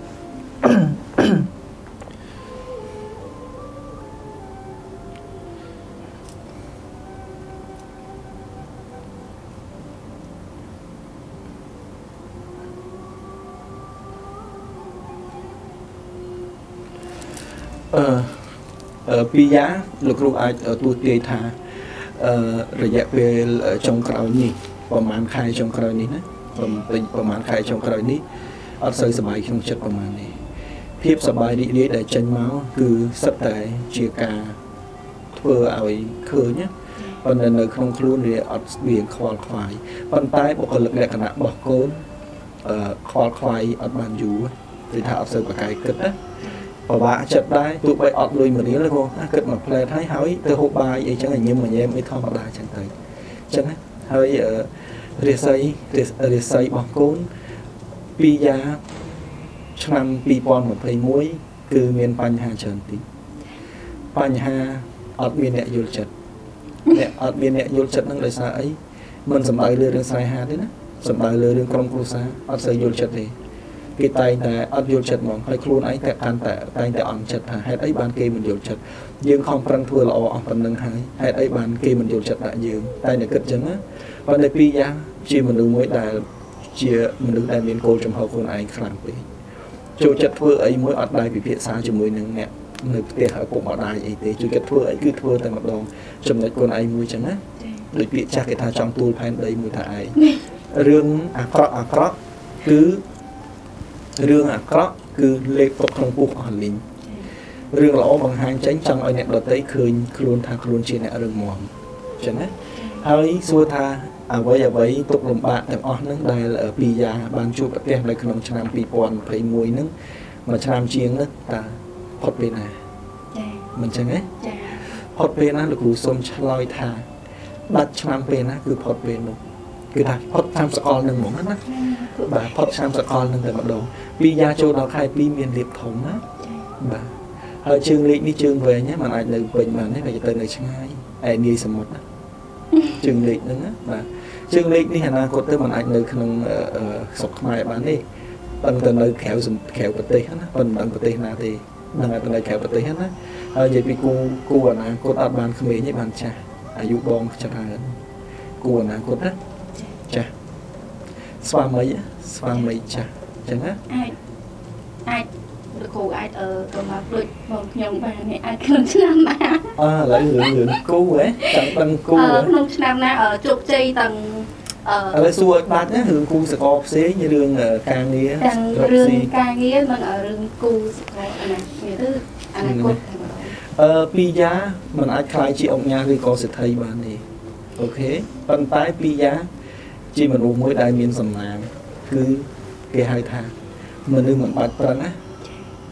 ពីយ៉ាងលោកគ្រូអាចទូទាយថារយៈពេលចុងក្រោយនេះប្រហែលខែចុងក្រោយនេះណាប្រហែលខែចុងក្រោយនេះអត់សូវសប្បាយក្នុងចិត្តប្រហែលនេះភាពសប្បាយរីករាយដែលចេញមកគឺសិតតែជាការធ្វើឲ្យឃើញណាប៉ុន្តែនៅក្នុងខ្លួនវាអត់ស្បៀងខ្វល់ខ្វាយប៉ុន្តែបុគ្គលិកលក្ខណៈរបស់កូនខ្វល់ខ្វាយអត់បានយូរគឺថាអត់សូវប្រកែកគិតណាពិបាកចិត្តដែរទោះបីអត់លុយមួយរៀលក៏គិតមួយផ្លែតហើយទៅហូបបាយអីចឹងញ៉ាំញ៉ែមអីធម្មតាចឹងទៅចឹងណាហើយរាសីរបស់កូនពីយ៉ាឆ្នាំ2021គឺមានបញ្ហាច្រើនទីបញ្ហាអត់មានអ្នកយល់ចិត្តអ្នកអត់មានអ្នកយល់ចិត្តនឹងដោយសារអីមិនសំដៅលើរឿងស្នេហាទេណាសំដៅលើរឿងក្រុមគ្រួសារអត់សូវយល់ចិត្តទេគេតែងតែអត់យល់ចិត្តហ្មងហើយខ្លួនឯងតែកាន់តែតែងតែអន់ចិត្តថាហេតុអីបានគេមិនយល់ចិត្តយើងខំប្រឹងធ្វើល្អអស់ប៉ុណ្្នឹងហើយហេតុអីបានគេមិនយល់ចិត្តដាក់យើងតែតែគិតចឹងណាប៉ុន្តែពីរយ៉ាងជាមនុស្សមួយដែលជាមនុស្សដែលមានគោលចំហខ្លួនឯងខ្លាំងពេកចូលចិត្តធ្វើអីមួយអត់ដែរពិភាក្សាជាមួយនឹងអ្នកនៅផ្ទះឪពុកម្ដាយអីទេជួយគិតធ្វើអីគឺធ្វើតែម្ដងចំណុចខ្លួនឯងមួយចឹងណាដូចពាក្យចាស់គេថាចង់ទូលផែនដីមួយថាឯងរឿងអាក្រក់គឺរឿងអាក្រក់គឺលេខទុកក្នុងពោះអស់លីងរឿងល្អបង្ហាញចេញចង់ឲ្យអ្នកដទៃឃើញខ្លួនថាខ្លួនជាអ្នករឹងមាំចឹងណាហើយសួរថាអ្វីទុកលំបាកទាំងអស់ហ្នឹងដែលពីយ៉ាបានជួបប្រទះនៅក្នុងឆ្នាំ2021ហ្នឹងមួយឆ្នាំជាងហ្នឹងតើផុតពេលណាចាមិនចឹងទេចាផុតពេលណាលោកគ្រូសូមឆ្លើយថាដាច់ឆ្នាំពេលណាគឺផុតពេលនោះគឺថាផុតឆ្នាំសកលនឹងហ្មងណាបាទផុតឆ្នាំសកលនឹងតែម្ដងពីយ៉ាចូលដល់ខែ2មានលៀបធំណាបាទហើយជើងលេខនេះជើងវែងណាมันអាចនៅពេញបានទេតែទៅនៅឆ្ងាយឯនាយសមុទ្រណាជើងលេខហ្នឹងណាបាទជើងលេខនេះអនាគតទៅมันអាចនៅក្នុងស្រុកខ្មែរបានទេប៉ុន្តែនៅក្រៅប្រទេសណាប៉ុន្តែប្រទេសណាទេនឹងតែនៅក្រៅប្រទេសណាហើយនិយាយពីគូអនាគតអត់បានក្មេងទេបានចាស់អាយុបងច្រើនគូអនាគតណាចាស់ស្វាមីចាស់អញ្ចឹងណាអាចលោកគ្រូអាចទៅមកដូចបងខ្ញុំបានអាចក្នុងឆ្នាំណាឥឡូវរឿងគូហ៎ចង់ដឹងគូក្នុងឆ្នាំណាជោគជ័យទាំងឥឡូវសួរបាច់ណារឿងគូសកលផ្សេងរឿងការងារទាំងរឿងការងារនិងរឿងគូសកលណាគឺអនាគតពីយ៉ាมันអាចខ្លាយជាអង្គញាឬក៏សិទ្ធិបានទេអូខេប៉ុន្តែពីយ៉ាជាមនុស្សមួយដែលមានសំណាងគឺគេហៅថាមនុស្សមិនបាច់ប្រឹងណា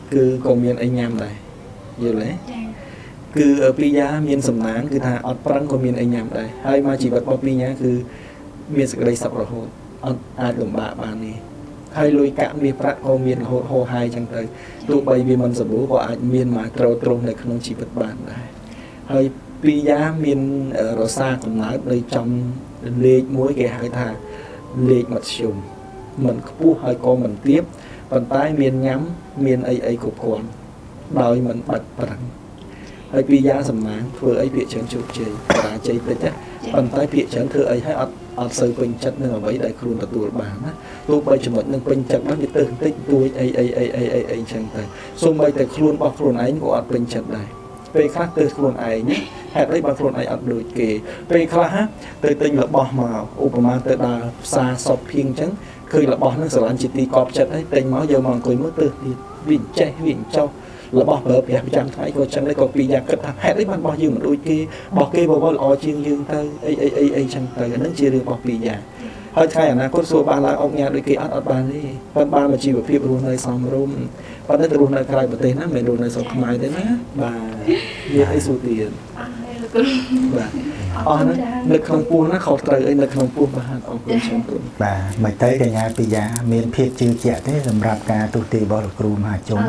cứ còn miền anh nhầm này nhiều lẽ cứ pi giá miền sầm nán cứ thà ọt prang còn miền anh nhầm đây hay mà chỉ vật bọc pi nhá cứ miền sực đây sập rồi ọt ai lùm bạ bàn đi hay lùi cạn miền prang còn miền hồ hai chẳng tới tụ bay miền mình sập bố có ai miền mà trâu trông này không chỉ vật bàn này hay pi giá miền ở xa còn nói đây trong lệ muối cái hai thà lệ mặt sườn mình cú hơi con mình tiếp bàn tay miền nhắm miền ấy cục còn đòi mình bật bật hơi pi giá sầm nán vừa ấy bị chấn chụp chơi và chơi tới chắc bàn tay bị chấn thưa ấy hay ọt sơi quanh chặt nên là vậy đại khuôn tập tuổi bàn á tôi bây giờ mình nâng quanh chặt nó bị từng tích tôi ấy chẳng tới xung bây tại khuôn bao khuôn ấy của ọt quanh chặt này về khác từ khuôn ấy nhé hạt đấy bao khuôn ấy ọt đôi kề về khác từ tinh là bỏ màu Obama từ đà xa sọp phiên trắng khi là bỏ nó sẽ làm chỉ tì cọp chặt ấy tinh máu giờ mòn cười mất từ vịn chạy vịn châu là bỏ bờ bè trăm thái coi chẳng lấy copy giặc cất hạt đấy bạn bỏ dương mà đôi kia bỏ kia bỏ lò chiên dương tay ấy chẳng tay nó chia được bỏ bì giặc hơi thay là có số ba là ông nhà đôi kia ăn bàn đi ban mà chỉ vào phía luôn này xong rồi ban đấy từ luôn này cái bờ tây nó mày luôn này xong mai thế á bà như ấy số tiền bà nó không buồn nó khẩu trời ấy nó không buồn bà ông cũng chẳng buồn bà mày tới cái nhà bây giờ miền phía chưa chẹt thế làm rạp cả tụi tì bỏ được cừu mà chúng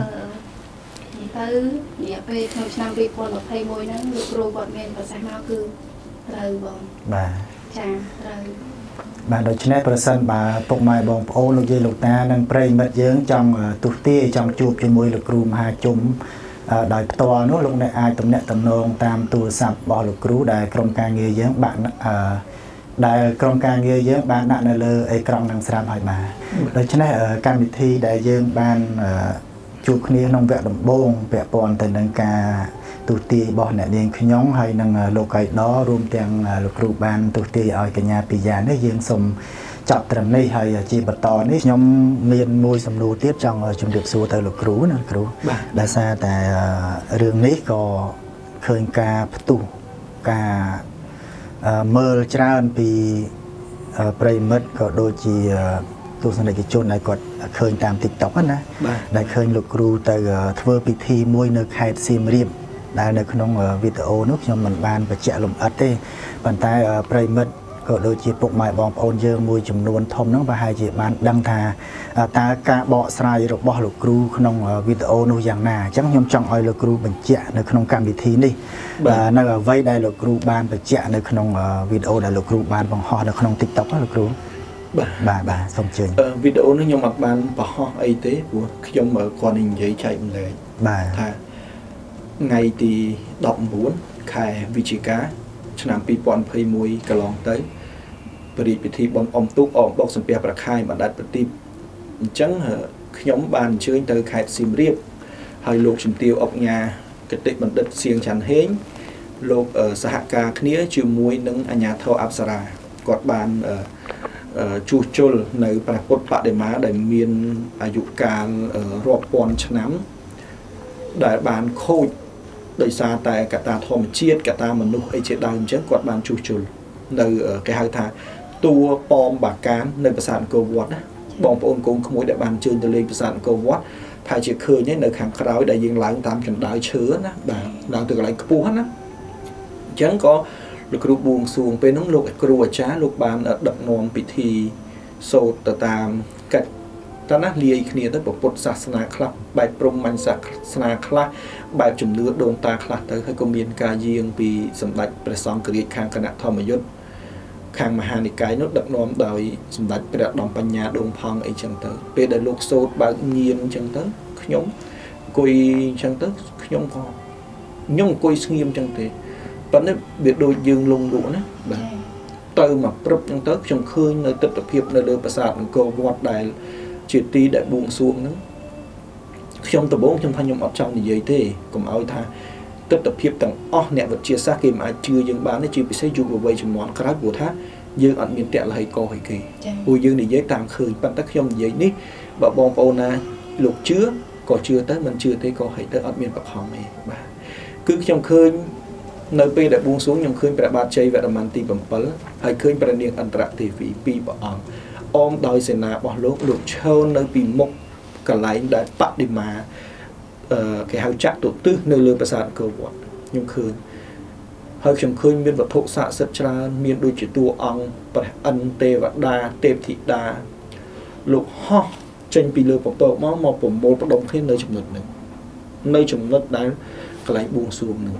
tới địa về trong năm bị con một thầy môi nó được rồi bọn mình và sáng nào cứ rồi bọn bà chà rồi bà đối với person bà phục mai bông ô lục dây lục ta đang prey mất dưỡng trong tụt tia trong chụp cho môi lục cừu mà chúng đòi to nó lúc này ai tụm nẹt tụm nông tam tua sập bỏ lục cừu đại công ca nghề dưỡng bạn đại công ca nghề dưỡng bạn nạn lơ ai công năng sram hỏi bà đối với ở cam vị thi đại dưỡng ban chụp kia nông vẹn đồng bông vẹn bòn từ nâng ca tụt tì bỏ nè điên khi nhóm hay nâng lô cây đó rùm tiền lục rùm ban tụt tì ở cái nhà bị già đấy dương sum chọn trầm này hay chỉ bật to đấy nhóm miền môi sầm nô tiếp trong chung được số từ lục rú nè rú đã xa tại rừng này có khơi ca tu ca mơ tràn vì prey mất có đôi chỉ tôi sang đây cái chôn này còn khơi tam TikTok á nè, đại khơi lục rù từ thưa bị thi môi nơi khai sim riêng, đại nơi trong video nước cho mình ban và chạy lồng ớt đi, bàn tay prey mất có đôi chỉ phục mại bom ôn dương môi chùm nuôn thông nó và hai chị ban đăng thà ta cả bọ sai rồi bỏ lục rù trong video nuôi dạng nà chẳng nhom trong oi lục rù mình chạy nơi trong cam bị thi đi, nơi ở vây đại lục rù ban và chạy nơi trong video đại lục rù ban bằng họ nơi trong TikTok á lục rù bà xong chơi video nó nhom mặt bàn bỏ ho ấy thế của nhom mở con hình giấy chạy mình lại bà thà ngày thì động muốn khai vị trí cá năm pi pon phơi mùi cả lòng tới bị thi bom ông túc ông bọc sầm bè bạc khai mà đặt bị trắng nhóm bàn chơi tới khai sim riệp hai lục chìm tiêu ốc nhà cái tệ bằng đất xiềng chắn hến lục ở xã ca khía chiều muối nâng anh nhà thâu Apsara quạt bàn chu chul nơi bà cốt bạ để má để miềnอายุการรอบปอนฉน้ำđại bàn khôi đời xa tại cả ta thom chiết cả ta mình nuôi ấy chết đau chết quạt bàn chu chul nơi cái hai thà tua pom bạc cán nơiประสาท câu vót á bom ôn cũng không mỗi đại bàn chơi từ lênประสาท câu vót thay chỉ khơi nhé nơi hàng khói đại dương láng tam trận đại chứa á đang từ lại cua hết á chẳng có lục rùa buông xuồng bên nông lục rùa chá lục bàn ở đập nón bị thì sâu tờ tam cách ta nát liệt kia tới bộ phật sát na khla bài prom man sát na khla bài chủng lứa đồn ta khla tới hơi công biên ca riêng vì sầm đạchประสองกรีด khang คณะ ธรรมยุทธ khang มหานิกาย នោះ ដឹកនាំ ដោយ សម្ដេច ព្រះ ដំបញ្ញា ដង ផង អី ចឹង ទៅ ពេល ដែល លោក សូត្រ បើក ញៀន ចឹង ទៅ ខ្ញុំ អង្គុយ ចឹង ទៅ ខ្ញុំ ក៏ ខ្ញុំ អង្គុយ ស្ងៀម ចឹង ទេ ប៉ុន្តែ វា ដូច យើង លង លក់ ណា បាទ ទៅ មក ព្រឹប ចឹង ទៅ ខ្ញុំ ឃើញ នៅ ទិដ្ឋភាព នៅ លើ ប្រាសាទ អង្គរវត្ត ដែល ជា ទី ដែល បួង សួង ហ្នឹង ខ្ញុំ ដំបូង ខ្ញុំ ថា ខ្ញុំ អត់ ចង់ និយាយ ទេ កុំ ឲ្យ ថា ទិដ្ឋភាព ទាំង អស់ អ្នក វិទ្យាសាស្ត្រ គេ មិន អាច ជឿ យើង បាន ទេ ជា ពិសេស យុវវ័យ ជំនាន់ ក្រោយ ព្រោះ ថា យើង អត់ មាន តេលហី កោ ឲ្យ គេ ព្រោះ យើង និយាយ តាម ឃើញ ប៉ុន្តែ ខ្ញុំ និយាយ នេះ បើ បងប្អូន ណា លោក ជឿ ក៏ ជឿ ទៅ មិន ជឿ ទេ ក៏ ឲ្យ ទៅ អត់ មាន បខំ ទេ បាទ គឺ ខ្ញុំ ឃើញ នៅ ពេល ដែល បួងសួង ខ្ញុំ ឃើញ ព្រះ បាទជ័យវរ្ម័ន ទី 7 ហើយ ឃើញ ព្រះ នាង អន្តរទេវី 2 ព្រះអង្គ អម ដោយ សេនា របស់ លោក លោក ឈរ នៅ ពី មុខ កន្លែង ដែល បដិមា cái hào chặt tổ tư nơi lừaประสาท cơ vọt nhưng khơi hơi chấm khơi miền vật thổ xạ sét tra miền đôi chỉ tua ong ân tê và đa tê thị đa lục ho trên pi lừa bọc tổ máu màu bổng một đồng khi nơi chấm nứt này nơi chấm nứt đá cái lạnh buông xuống này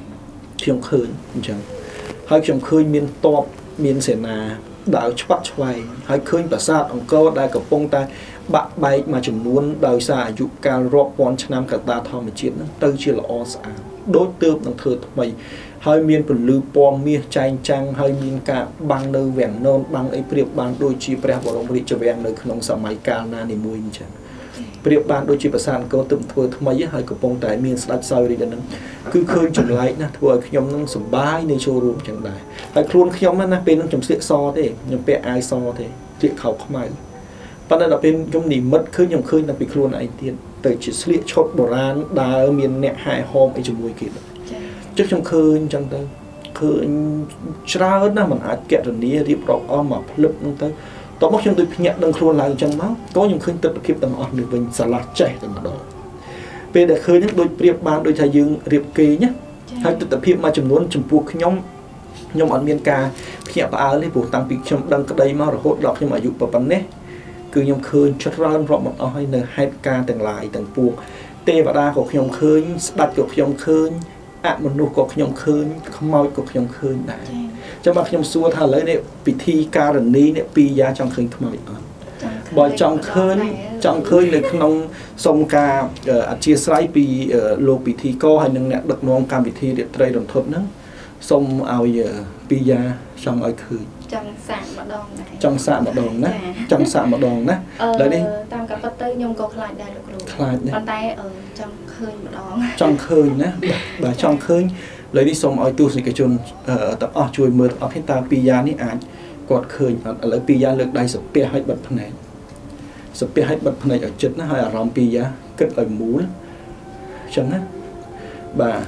chấm khơi chẳng hơi chấm khơi miền to miền sền nà đào chắp choài hơi khơiประสาท ông câu đại cặp bông tai bạc bay mà chấm nuôn đào xa dụ cao rọp pon nam cả ta thò mà chiến tư chưa là o sa đối tượng năng thưa mày hơi miền phần lư pom miền chanh chăng hơi miền cả băng nơi vẹn non băng ấy priệp băng đôi chi pre bỏ lòng bị cho vẹn nơi không sợ máy cao na này mùi chẳng priệp băng đôi chiประสาน câu từng thưa mày hơi cặp bông tại miền sạch sao đi đến cứ khơi chừng lại na thưa nhom năng sủng báiในโชว์รูมchẳng đại tại khuôn nhomนั่นนะเป็นnăng chấm sẹo so thế nhom pe ai so thế sẹoเขาเข้ามาปัจจุบันเป็นยมหนีมัดขึ้นยมขึ้นนั่นเป็นครัวไอเดียแต่จิตเสียชดโบราณดาวเมียนเนี่ยหายหอมไอจมูกกินจุดยมขึ้นจังเตอขึ้นชราเอิ้นนะมันอาจแกะตัวนี้รีบรอกอ้อมมาพลึบนั่งเตอต่อมาจังตัวพิญญาดังครัวลายจังมั้งก็ยมขึ้นติดเพียบต่างอ่อนหรือเป็นสลัดใจต่างดอกเป็นแต่ขึ้นนั้นโดยเปรียบบานโดยชายยืงเรียบเกยเนี่ยให้ติดเพียบมาจำนวนจำพวกยมอ่อนเมียนกาพิญญาปลาเลยปลูกตั้งปีชมดังกระไดมาหรือโหดดอกยมอายุประมาณนี้คือยมคืนชัดร้อนเพราะมันเอาให้เนื้อให้การแต่งลายแต่งปวกเตวดาของยมคืนดัดของยมคืนอะมนุษย์ของยมคืนขโมยของยมคืนได้จะมาขยมซัวท่าเลยเนี่ยพิธีการนี้เนี่ยปียาจังคืนขโมยอ่อนบ่อยจังคืนเลยขนมทรงกาอาชีพไซปีโลพิธีก็ให้หนึ่งเนี่ยดักน้องการพิธีเด็ดไตรดมทบนั้นทรงเอาปียาจังเอาคืนจังสามมาดองนะจังสามมาดองนะจังสามมาดองนะแล้วนี่ตามกับปัตเตอร์ยมก็คลายได้ลูกรู้คลายเนี่ยปัตเตอร์จังคืนมาดองจังคืนนะแบบจังคืนเลยที่สมเอาตู้สิกระชนตัดช่วยมือเอาให้ตาปียานี่อ่านกอดคืนอะไรปียาเลือกได้สเปียให้บัดพนัยสเปียให้บัดพนัยเอาจุดนะให้อารมณ์ปียาเกิดเอาหมูจังนะบ่า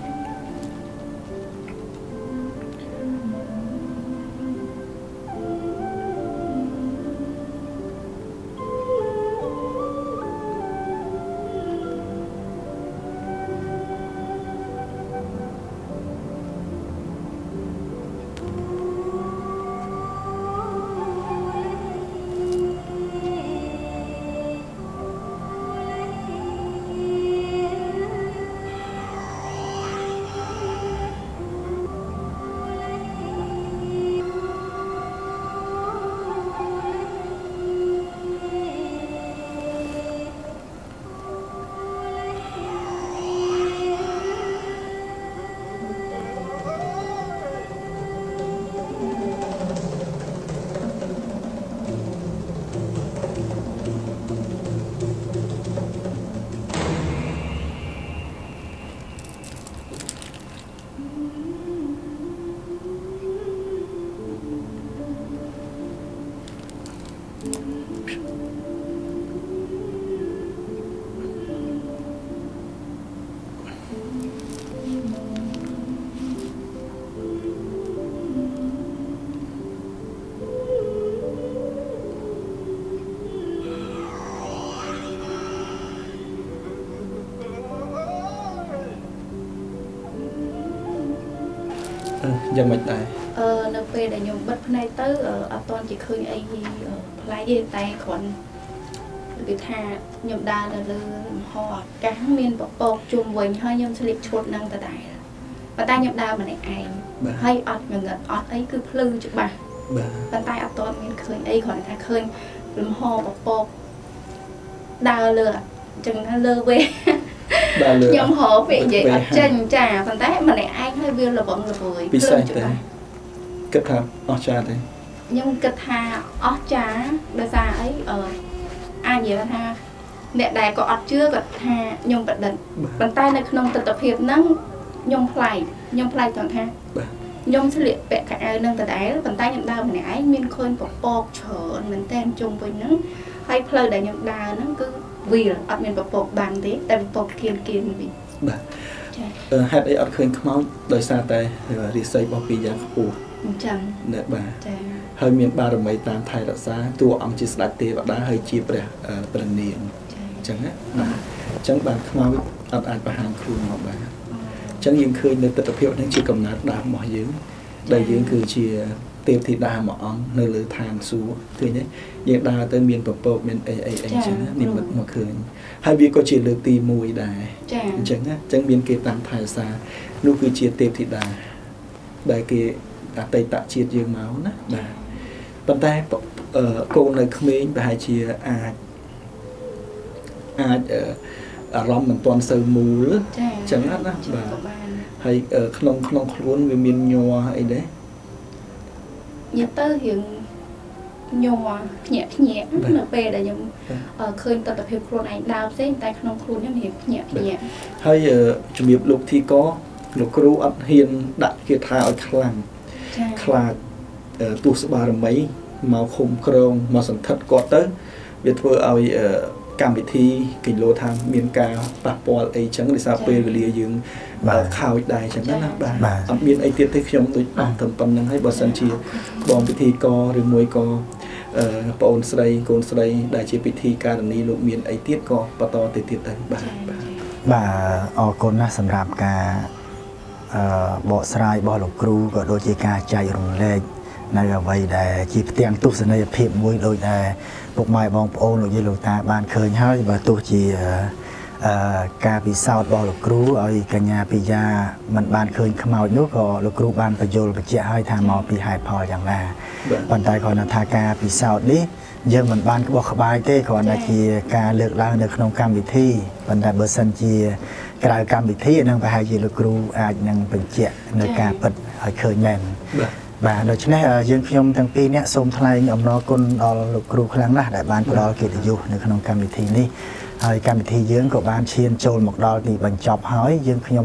ยังไม่ได้នៅពេលដែលខ្ញុំបិទភ្នែកទៅអត់ទាន់ជាឃើញអីប្លែកទេតែគ្រាន់គឺថាខ្ញុំដើរនៅលើលំហអាកាសមានពពកជុំវិញហើយខ្ញុំស្លៀកឈុតនឹងដដែលប៉ុន្តែខ្ញុំដើរម្នាក់ឯងហើយអត់ងងឹតអត់អីគឺភ្លឺច្បាស់ប៉ុន្តែអត់ទាន់មានឃើញអីគ្រាន់តែឃើញលំហពពកដើរលើអញ្ចឹងថាលើវេខ្ញុំហៅពេលនិយាយអត់ចេញចាប៉ុន្តែម្នាក់ឯងហើយវាលបងលួយពិសេសទេគិតថាអស្ចារ្យទេខ្ញុំគិតថាអស្ចារ្យដោយសារអីអាចនិយាយថាអ្នកដែលក៏អត់ជឿគាត់ថាខ្ញុំប្រឌិតប៉ុន្តែនៅក្នុងទស្សនវិជ្ជាហ្នឹងខ្ញុំប្លែកត្រង់ថាខ្ញុំស្លៀកពាក់ខោអាវនឹងដដែលប៉ុន្តែខ្ញុំដើរម្នាក់ឯងមានឃើញពពកច្រើនមែនតើជុំវិញហ្នឹងហើយផ្លូវដែលខ្ញុំដើរហ្នឹងគឺវាអត់មានពពកបាំងទេតែពពកគៀនវិញបាទហេតុអីអត់ឃើញខ្មោចដោយសារតែរិស័យរបស់ពីយ៉ាងខ្ពស់អញ្ចឹងអ្នកបាទហើយមានបារមីតាមថែរក្សាតួអង្គជាស្ដេចទេវតាហើយជាព្រះនាងអញ្ចឹងណាបាទចឹងបានខ្មៅអត់អាចបង្ហាញខ្លួនមកបានចឹងយើងឃើញនៅទស្សនវិជ្ជានេះជាកំណត់ដើមរបស់យើងដែលយើងគឺជាទេពធីតាមួយអង្គនៅលើឋានសួគ៌ឃើញទេយើងដើរទៅមានពពកមានអីចឹងនិមិត្តមកឃើញហើយវាក៏ជាលើកទី1ដែរអញ្ចឹងមានគេតាមថែរក្សានោះគឺជាទេពធីតាដែលគេអតីតជាតិយើងមកណាបាទប៉ុន្តែកូននៅក្មេងប្រហែលជាអាចអារម្មណ៍មិនទាន់សូវមូលចឹងណាបាទហើយក្នុងខ្លួនវាមានញ័រអីដែរញ៉ាំទៅរៀងញ័រភ្ញាក់នៅពេលដែលខ្ញុំឃើញទស្សនវិជ្ជាខ្លួនឯងដើរផ្សេងតែក្នុងខ្លួនខ្ញុំរៀងភ្ញាក់ហើយជំរាបលោកធីកលោកគ្រូអត់ហ៊ានដាក់គាថាឲ្យខ្លាំងខ្លាចទស្សបារមីមកឃុំក្រងមកសន្ធិដ្ឋគាត់ទៅវាធ្វើឲ្យកម្មវិធីគីឡូថាមានការប៉ះពាល់អីចឹងដោយសារពេលវេលាយើងខោចដែរចឹងណាបាទអត់មានអីទៀតទេខ្ញុំដូចអស់តែប៉ុណ្្នឹងហើយបើសិនជាបងពិធីករឬមួយក៏បងអូនស្រីកូនស្រីដែលជាពិធីការនីលោកមានអីទៀតក៏បន្តទៅទៀតទៅបាទអរគុណណាស់សម្រាប់ការបកស្រាយរបស់លោកគ្រូក៏ដូចជាការចែករំលែកនៅអ្វីដែលជាផ្ទាំងទស្សនីយភាពមួយដូចដែលពុកម៉ែបងប្អូនលោកយាយលោកតាបានឃើញហើយបើទោះជាការពិសោធន៍របស់លោកគ្រូឲ្យកញ្ញាពីយ៉ាមិនបានឃើញខ្មោចនោះក៏លោកគ្រូបានបញ្យល់បញ្ជាក់ឲ្យថាមកពីហេតុផលយ៉ាងណាប៉ុន្តែគ្រាន់តែថាការពិសោធន៍នេះយើងមិនបានក្បោះក្បាយទេគ្រាន់តែជាការលើកឡើងនៅក្នុងកម្មវិធីប៉ុន្តែបើសិនជាក្រៅកម្មវិធីនឹងប្រហែលជាលោកគ្រូអាចនឹងបញ្ជាក់នៅការពិតឲ្យឃើញមែនបាទដូច្នេះយើងខ្ញុំទាំងពីរនាក់សូមថ្លែងអំណរគុណដល់លោកគ្រូខ្លាំងណាស់ដែលបានផ្ដល់កិត្តិយសនៅក្នុងកម្មវិធីនេះហើយកម្មវិធីយើងក៏បានឈានចូលមកដល់ទីបញ្ចប់ហើយយើងខ្ញុំ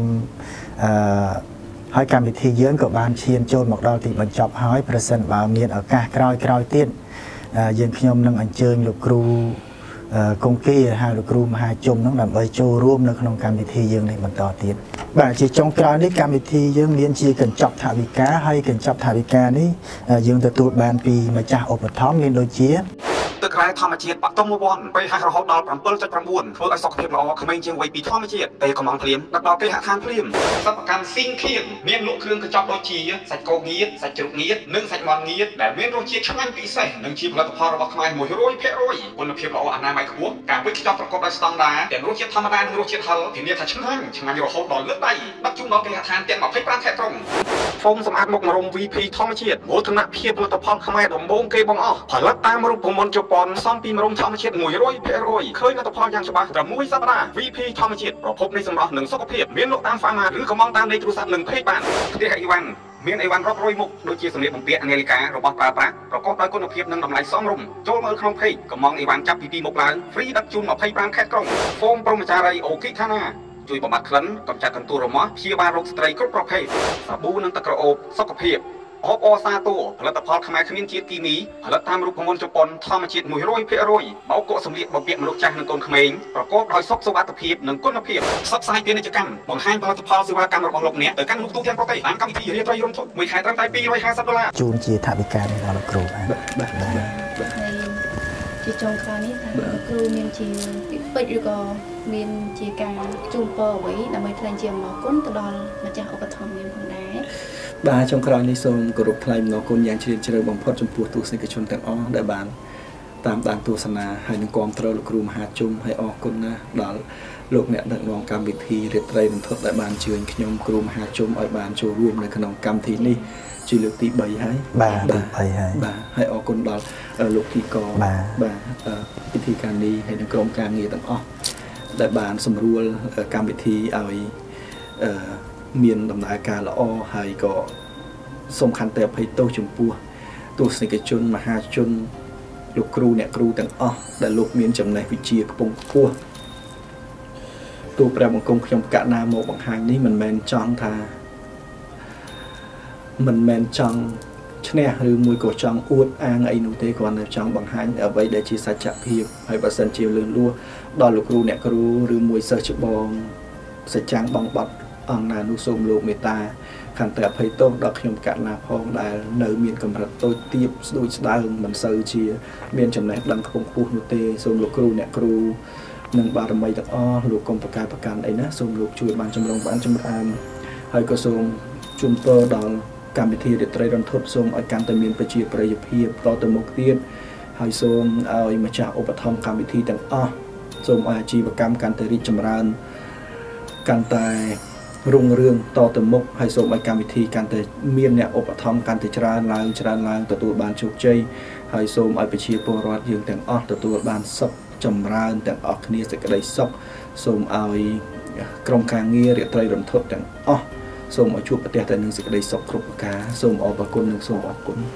ហើយកម្មវិធីយើងក៏បានឈានចូលមកដល់ទីបញ្ចប់ហើយប្រសិនបើមានឱកាសក្រោយទៀតយើងខ្ញុំនឹងអញ្ជើញលោកគ្រូគង្គីហើយលោកគ្រូមហាជុំនឹងដើម្បីចូលរួមនៅក្នុងកម្មវិធីយើងនេះបន្តទៀតបាទជាចុងក្រោយនេះកម្មវិធីយើងមានជាកញ្ចប់ថវិកាហើយកញ្ចប់ថវិកានេះយើងទទួលបានពីម្ចាស់ឧបត្ថម្ភមានដូចជាទឹកក្រែធម្មជាតិបតុមវ័នពេលហាក់រហូតដល់ 7.9 ធ្វើឲ្យសុខភាពល្អក្មេងជាងវ័យពីធម្មជាតិពេលកំងភ្លាមដឹកដល់គេហដ្ឋានភ្លាមសិប្បកម្មស៊ីងខៀងមានលក់គ្រឿងកញ្ចប់ដូចជាសាច់គោងៀតសាច់ជ្រូកងៀតនិងសាច់មាន់ងៀតដែលមានរសជាតិឆ្ងាញ់ពិសេសនិងជាផលិតផលរបស់ខ្មែរ 100% គុណភាពល្អអនាម័យខ្ពស់ការវេចខ្ចប់ប្រកបដោយស្តង់ដារទាំងរសជាតិធម្មតានិងរសជាតិហឹរធានាថាឆ្ងាញ់រហូតដល់លើកដៃដឹកជូនដល់គេហដ្ឋានទាំង25ខេត្តក្រុងហ្វូមសម្អាតមុខមរំ VP ធម្មជាតិមោទនភាពផលិតផលខ្មែរដំបូងគេបង្អស់ផលិតតាមរូបមន្តជប៉ុនសំពីមរំធម្មជាតិ 100% ឃើញលទ្ធផលយ៉ាងច្បាស់ត្រឹម1សប្តាហ៍ VP ធម្មជាតិប្រភពនៃសម្រស់និងសុខភាពមានលក់តាមហ្វាម៉ាឬក៏មកតាមលេខទូរស័ព្ទនិង Page បានផ្ទះអីវ៉ាន់មានអីវ៉ាន់រាប់រយមុខដូចជាសម្លៀកបំពាក់នាឡិការបស់ប្រើប្រាស់ប្រកបដោយគុណភាពនិងតម្លៃសមរម្យចូលមើលក្នុង Page កំងអីវ៉ាន់ចាប់ពី2មុខឡើង Free ដឹកជូន25ខេត្តក្រុងហ្វូមព្រមចារីអូគីខាណាជួយបំបត្តិក្លិនកម្ចាត់កន្ទួលរមាស់ព្យាបាលរោគស្ត្រីគ្រប់ប្រភេទសាប៊ូនិងទឹកក្រអូបសុខភាពអបអសាទរផលិតផលខ្មែរគ្មានជាតិគីមីផលិតតាមរូបមន្តជប៉ុនធម្មជាតិ 100% បោកគក់សម្លៀកបំពាក់មនុស្សចាស់និងកូនក្មេងប្រកបដោយសុខសុវត្ថិភាពនិងគុណភាពផ្សព្វផ្សាយពាណិជ្ជកម្មបង្ហាញផលិតផលសេវាកម្មរបស់លោកអ្នកទៅកាន់លោកទូទាំងប្រទេសតាមកម្មវិធីរាត្រីរំភើបមួយខែត្រឹមតែ$250ជូនជាថវិការបស់លោកគ្រូបាទជាចុងក្រោយនេះថាលោកគ្រូមានជាពាក្យពេចន៍ឬក៏មានជាការជូនពរអ្វីដើម្បីថ្លែងជាអំណរគុណទៅដល់ម្ចាស់ឧបត្ថម្ភយើងផងដែរបាទចុងក្រោយនេះសូមគោរពថ្លែងអំណរគុណយ៉ាងជ្រាលជ្រៅបំផុតចំពោះទស្សនិកជនទាំងអស់ដែលបានតាមដានទស្សនាហើយនឹងគាំទ្រលោកគ្រូមហាជុំហើយអរគុណណាស់ដល់លោកអ្នកដឹកនាំកម្មវិធីរាត្រីរំភើបដែលបានអញ្ជើញខ្ញុំគ្រូមហាជុំឲ្យបានចូលរួមនៅក្នុងកម្មវិធីនេះជាលើកទី3ហើយបាទទី3ហើយបាទហើយអរគុណដល់លោកធីកបាទពិធីការនេះហើយនឹងក្រុមការងារទាំងអស់ដែលបានសម្រួលកម្មវិធីឲ្យមានដំណើរការល្អហើយក៏សំខាន់តែអភ័យទោសចំពោះទស្សនិកជនមហាជនលោកគ្រូអ្នកគ្រូទាំងអស់ដែលលោកមានចំណេះវិជ្ជាខ្ពង់ខ្ពស់ទូព្រះបង្គំខ្ញុំកណាមកបង្ហាញនេះមិនមែនចង់ឈ្នះឬមួយក៏ចង់អួតអាងអីនោះទេគ្រាន់តែចង់បង្ហាញអ្វីដែលជាសច្ចភាពហើយបើសិនជាលឿនលួសដល់លោកគ្រូអ្នកគ្រូឬមួយសិស្សច្បងសច្ចាំងបងបាត់អង្គណានោះសូមលោកមេត្តាខន្តីអភ័យទោសដល់ខ្ញុំកណាផងដែលនៅមានកម្រិតតូចទាបស្ដួចស្ដើងមិនសូវជាមានចំណេះដឹងខ្ពង់ខ្ពស់នោះទេសូមលោកគ្រូអ្នកគ្រូនឹងបារមីទាំងអស់លោកកុំប្រកែកប្រកាន់អីណាសូមលោកជួយបានចម្រុងបានចម្រើនហើយក៏សូមជូនពរដល់កម្មវិធីរាត្រីរន្ធត់សូមឲ្យកាន់តែមានប្រជាប្រិយភាពតទៅមុខទៀតហើយសូមឲ្យម្ចាស់ឧបត្ថម្ភកម្មវិធីទាំងអស់សូមឲ្យអាជីវកម្មកាន់តែរីកចម្រើនកាន់តែរុងរឿងតទៅមុខហើយសូមឲ្យកម្មវិធីកាន់តែមានអ្នកឧបត្ថម្ភកាន់តែច្រើនឡើងទទួលបានជោគជ័យហើយសូមឲ្យប្រជាពលរដ្ឋយើងទាំងអស់ទទួលបានសុខចម្រើនទាំងអស់គ្នាសេចក្តីសុខសូមឲ្យក្រុមការងាររាត្រីរន្ធត់ទាំងអស់សូមឲ្យជួបប្រទះតែនឹងសេចក្តីសុខគ្រប់ប្រការសូមអរគុណនិងសូមអរគុណ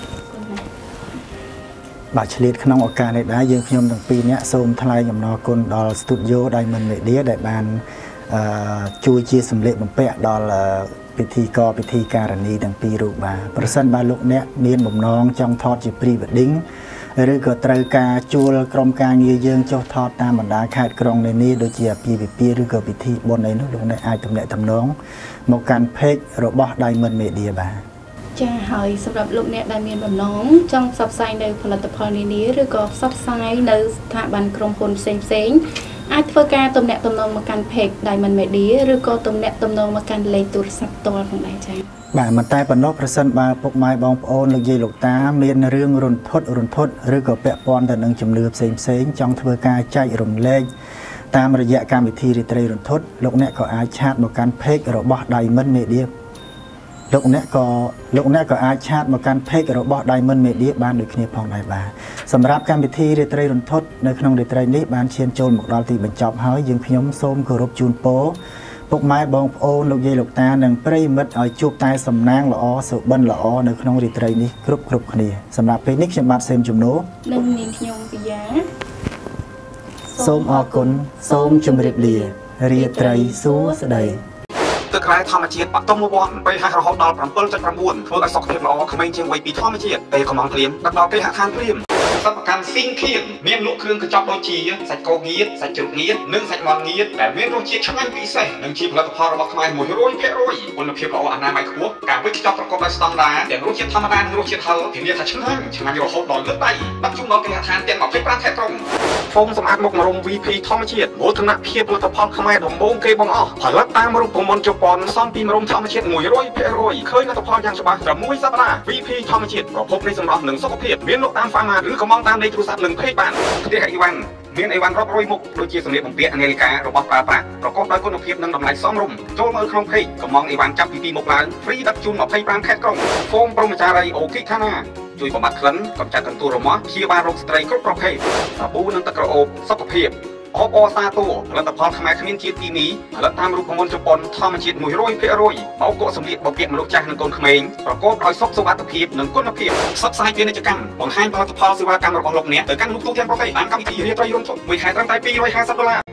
បាទឆ្លៀតក្នុងឱកាសនេះដែរយើងខ្ញុំទាំងពីរនាក់សូមថ្លែងអំណរគុណដល់ Studio Diamond Media ដែលបានជួយជាសម្លេងបំពាក់ដល់ពិធីការនីទាំងពីររូបបាទប្រសិនបើលោកអ្នកមានបំណងចង់ថតជា Pre Wedding ឬក៏ត្រូវការជួលក្រុមការងារយើងចុះថតតាមបណ្ដាខេត្តក្រុងនានាដូចជាអាពាហ៍ពិពាហ៍ឬក៏ពិធីបុណ្យអីនោះលោកអ្នកអាចទំនាក់ទំនងមកកាន់ Page របស់ Diamond Media បាទចាហើយសម្រាប់លោកអ្នកដែលមានបំណងចង់ផ្សព្វផ្សាយនៅផលិតផលនានាឬក៏ផ្សព្វផ្សាយនៅស្ថាប័នក្រុមហ៊ុនផ្សេងអាចធ្វើការទំនាក់ទំនងមកកាន់ Page Diamond Media ឬក៏ទំនាក់ទំនងមកកាន់លេខទូរស័ព្ទផ្ទាល់ផងដែរចា៎បាទមិនតែប៉ុណ្ណោះប្រសិនបើពុកម៉ែបងប្អូនលោកយាយលោកតាមានរឿងរន្ធត់ឬក៏ពាក់ព័ន្ធទៅនឹងជំនឿផ្សេងចង់ធ្វើការចែករំលែកតាមរយៈកម្មវិធីរាត្រីរន្ធត់លោកអ្នកក៏អាចឆាតមកកាន់ Page របស់ Diamond Media លោកអ្នកក៏អាចឆាតមកកាន់ Page របស់ Diamond Media បានដូចគ្នាផងដែរបាទសម្រាប់កម្មវិធីរាត្រីរន្ធត់នៅក្នុងរាត្រីនេះបានឈានចូលមកដល់ទីបញ្ចប់ហើយយើងខ្ញុំសូមគោរពជូនពរពុកម៉ែបងប្អូនលោកយាយលោកតានិងប្រិយមិត្តឲ្យជួបតែសំណាងល្អសុបិនល្អនៅក្នុងរាត្រីនេះគ្រប់គ្នាសម្រាប់ពេលនេះខ្ញុំបាទសេមជំនោនិងនាងខ្ញុំពីយ៉ាសូមអរគុណសូមជម្រាបលារាត្រីសួស្តីទឹកក្រែធម្មជាតិបតុមវ័នពេលរហូតដល់ 7.9 ធ្វើឲ្យសុខភាពល្អក្មេងជាងវ័យពីធម្មជាតិពេលកំងព្រាមដល់គេហដ្ឋានព្រាមសិប្បកម្មស៊ីងខៀនមានលក់គ្រឿងកញ្ចប់ដូចជាសាច់គោងៀតសាច់ជ្រូកងៀតនិងសាច់មាន់ងៀតដែលមានរសជាតិឆ្ងាញ់ពិសេសនិងជាផលិតផលរបស់ខ្មែរ 100% គុណភាពល្អអនាម័យខ្ពស់ការវេចខ្ចប់ប្រកបដោយស្តង់ដារទាំងរសជាតិធម្មតានិងរសជាតិហឹរធានាថាឆ្ងាញ់រហូតដល់លើកដៃដាក់ជូនដល់គេហដ្ឋានទាំង25ខេត្តក្រុងហ្វូមសម្អាតមុខម្រុំ VP ធម្មជាតិមោទនភាពផលិតផលខ្មែរដំបូងគេបង្អស់ផលិតតាមរូបមន្តជប៉ុនសំពីម្រុំធម្មជាតិ 100% ឃើញលទ្ធផលយ៉ាងច្បាស់ត្រឹម1សប្តាហ៍ VP ធម្មជាតិប្រភពនៃសម្រស់និងសុខភាពមានលក់តាម Pharma ឬក៏មកតាមលេខទូរស័ព្ទនិង Page បានផ្ទះអីវ៉ាន់មានអីវ៉ាន់រាប់រយមុខដូចជាសម្លៀកបំពាក់នាឡិការបស់ប្រើប្រាស់ប្រកបដោយគុណភាពនិងតម្លៃសមរម្យចូលមើលក្នុង Page កំងអីវ៉ាន់ចាប់ពី2មុខឡើងហ្វ្រីដឹកជូន25ខេត្តក្រុងហ្វូមព្រមចារីអូគីខាណាជួយបំបត្តិក្លិនកម្ចាត់កន្ទួលរមាស់ព្យាបាលរោគស្ត្រីគ្រប់ប្រភេទសាប៊ូនិងទឹកក្រអូបសុខភាពអបអសាទរផលិតផលខ្មែរគ្មានជាតិគីមីផលិតតាមរូបមន្តជប៉ុនធម្មជាតិ 100% បោកគក់សម្លៀកបំពាក់មនុស្សចាស់និងកូនក្មេងប្រកបដោយសុខសុវត្ថិភាពនិងគុណភាពផ្សព្វផ្សាយពាណិជ្ជកម្មបង្ហាញផលិតផលសេវាកម្មរបស់លោកអ្នកទៅកាន់លោកទូទាំងប្រទេសតាមកម្មវិធីរាត្រីរន្ធត់មួយខែត្រឹមតែ$250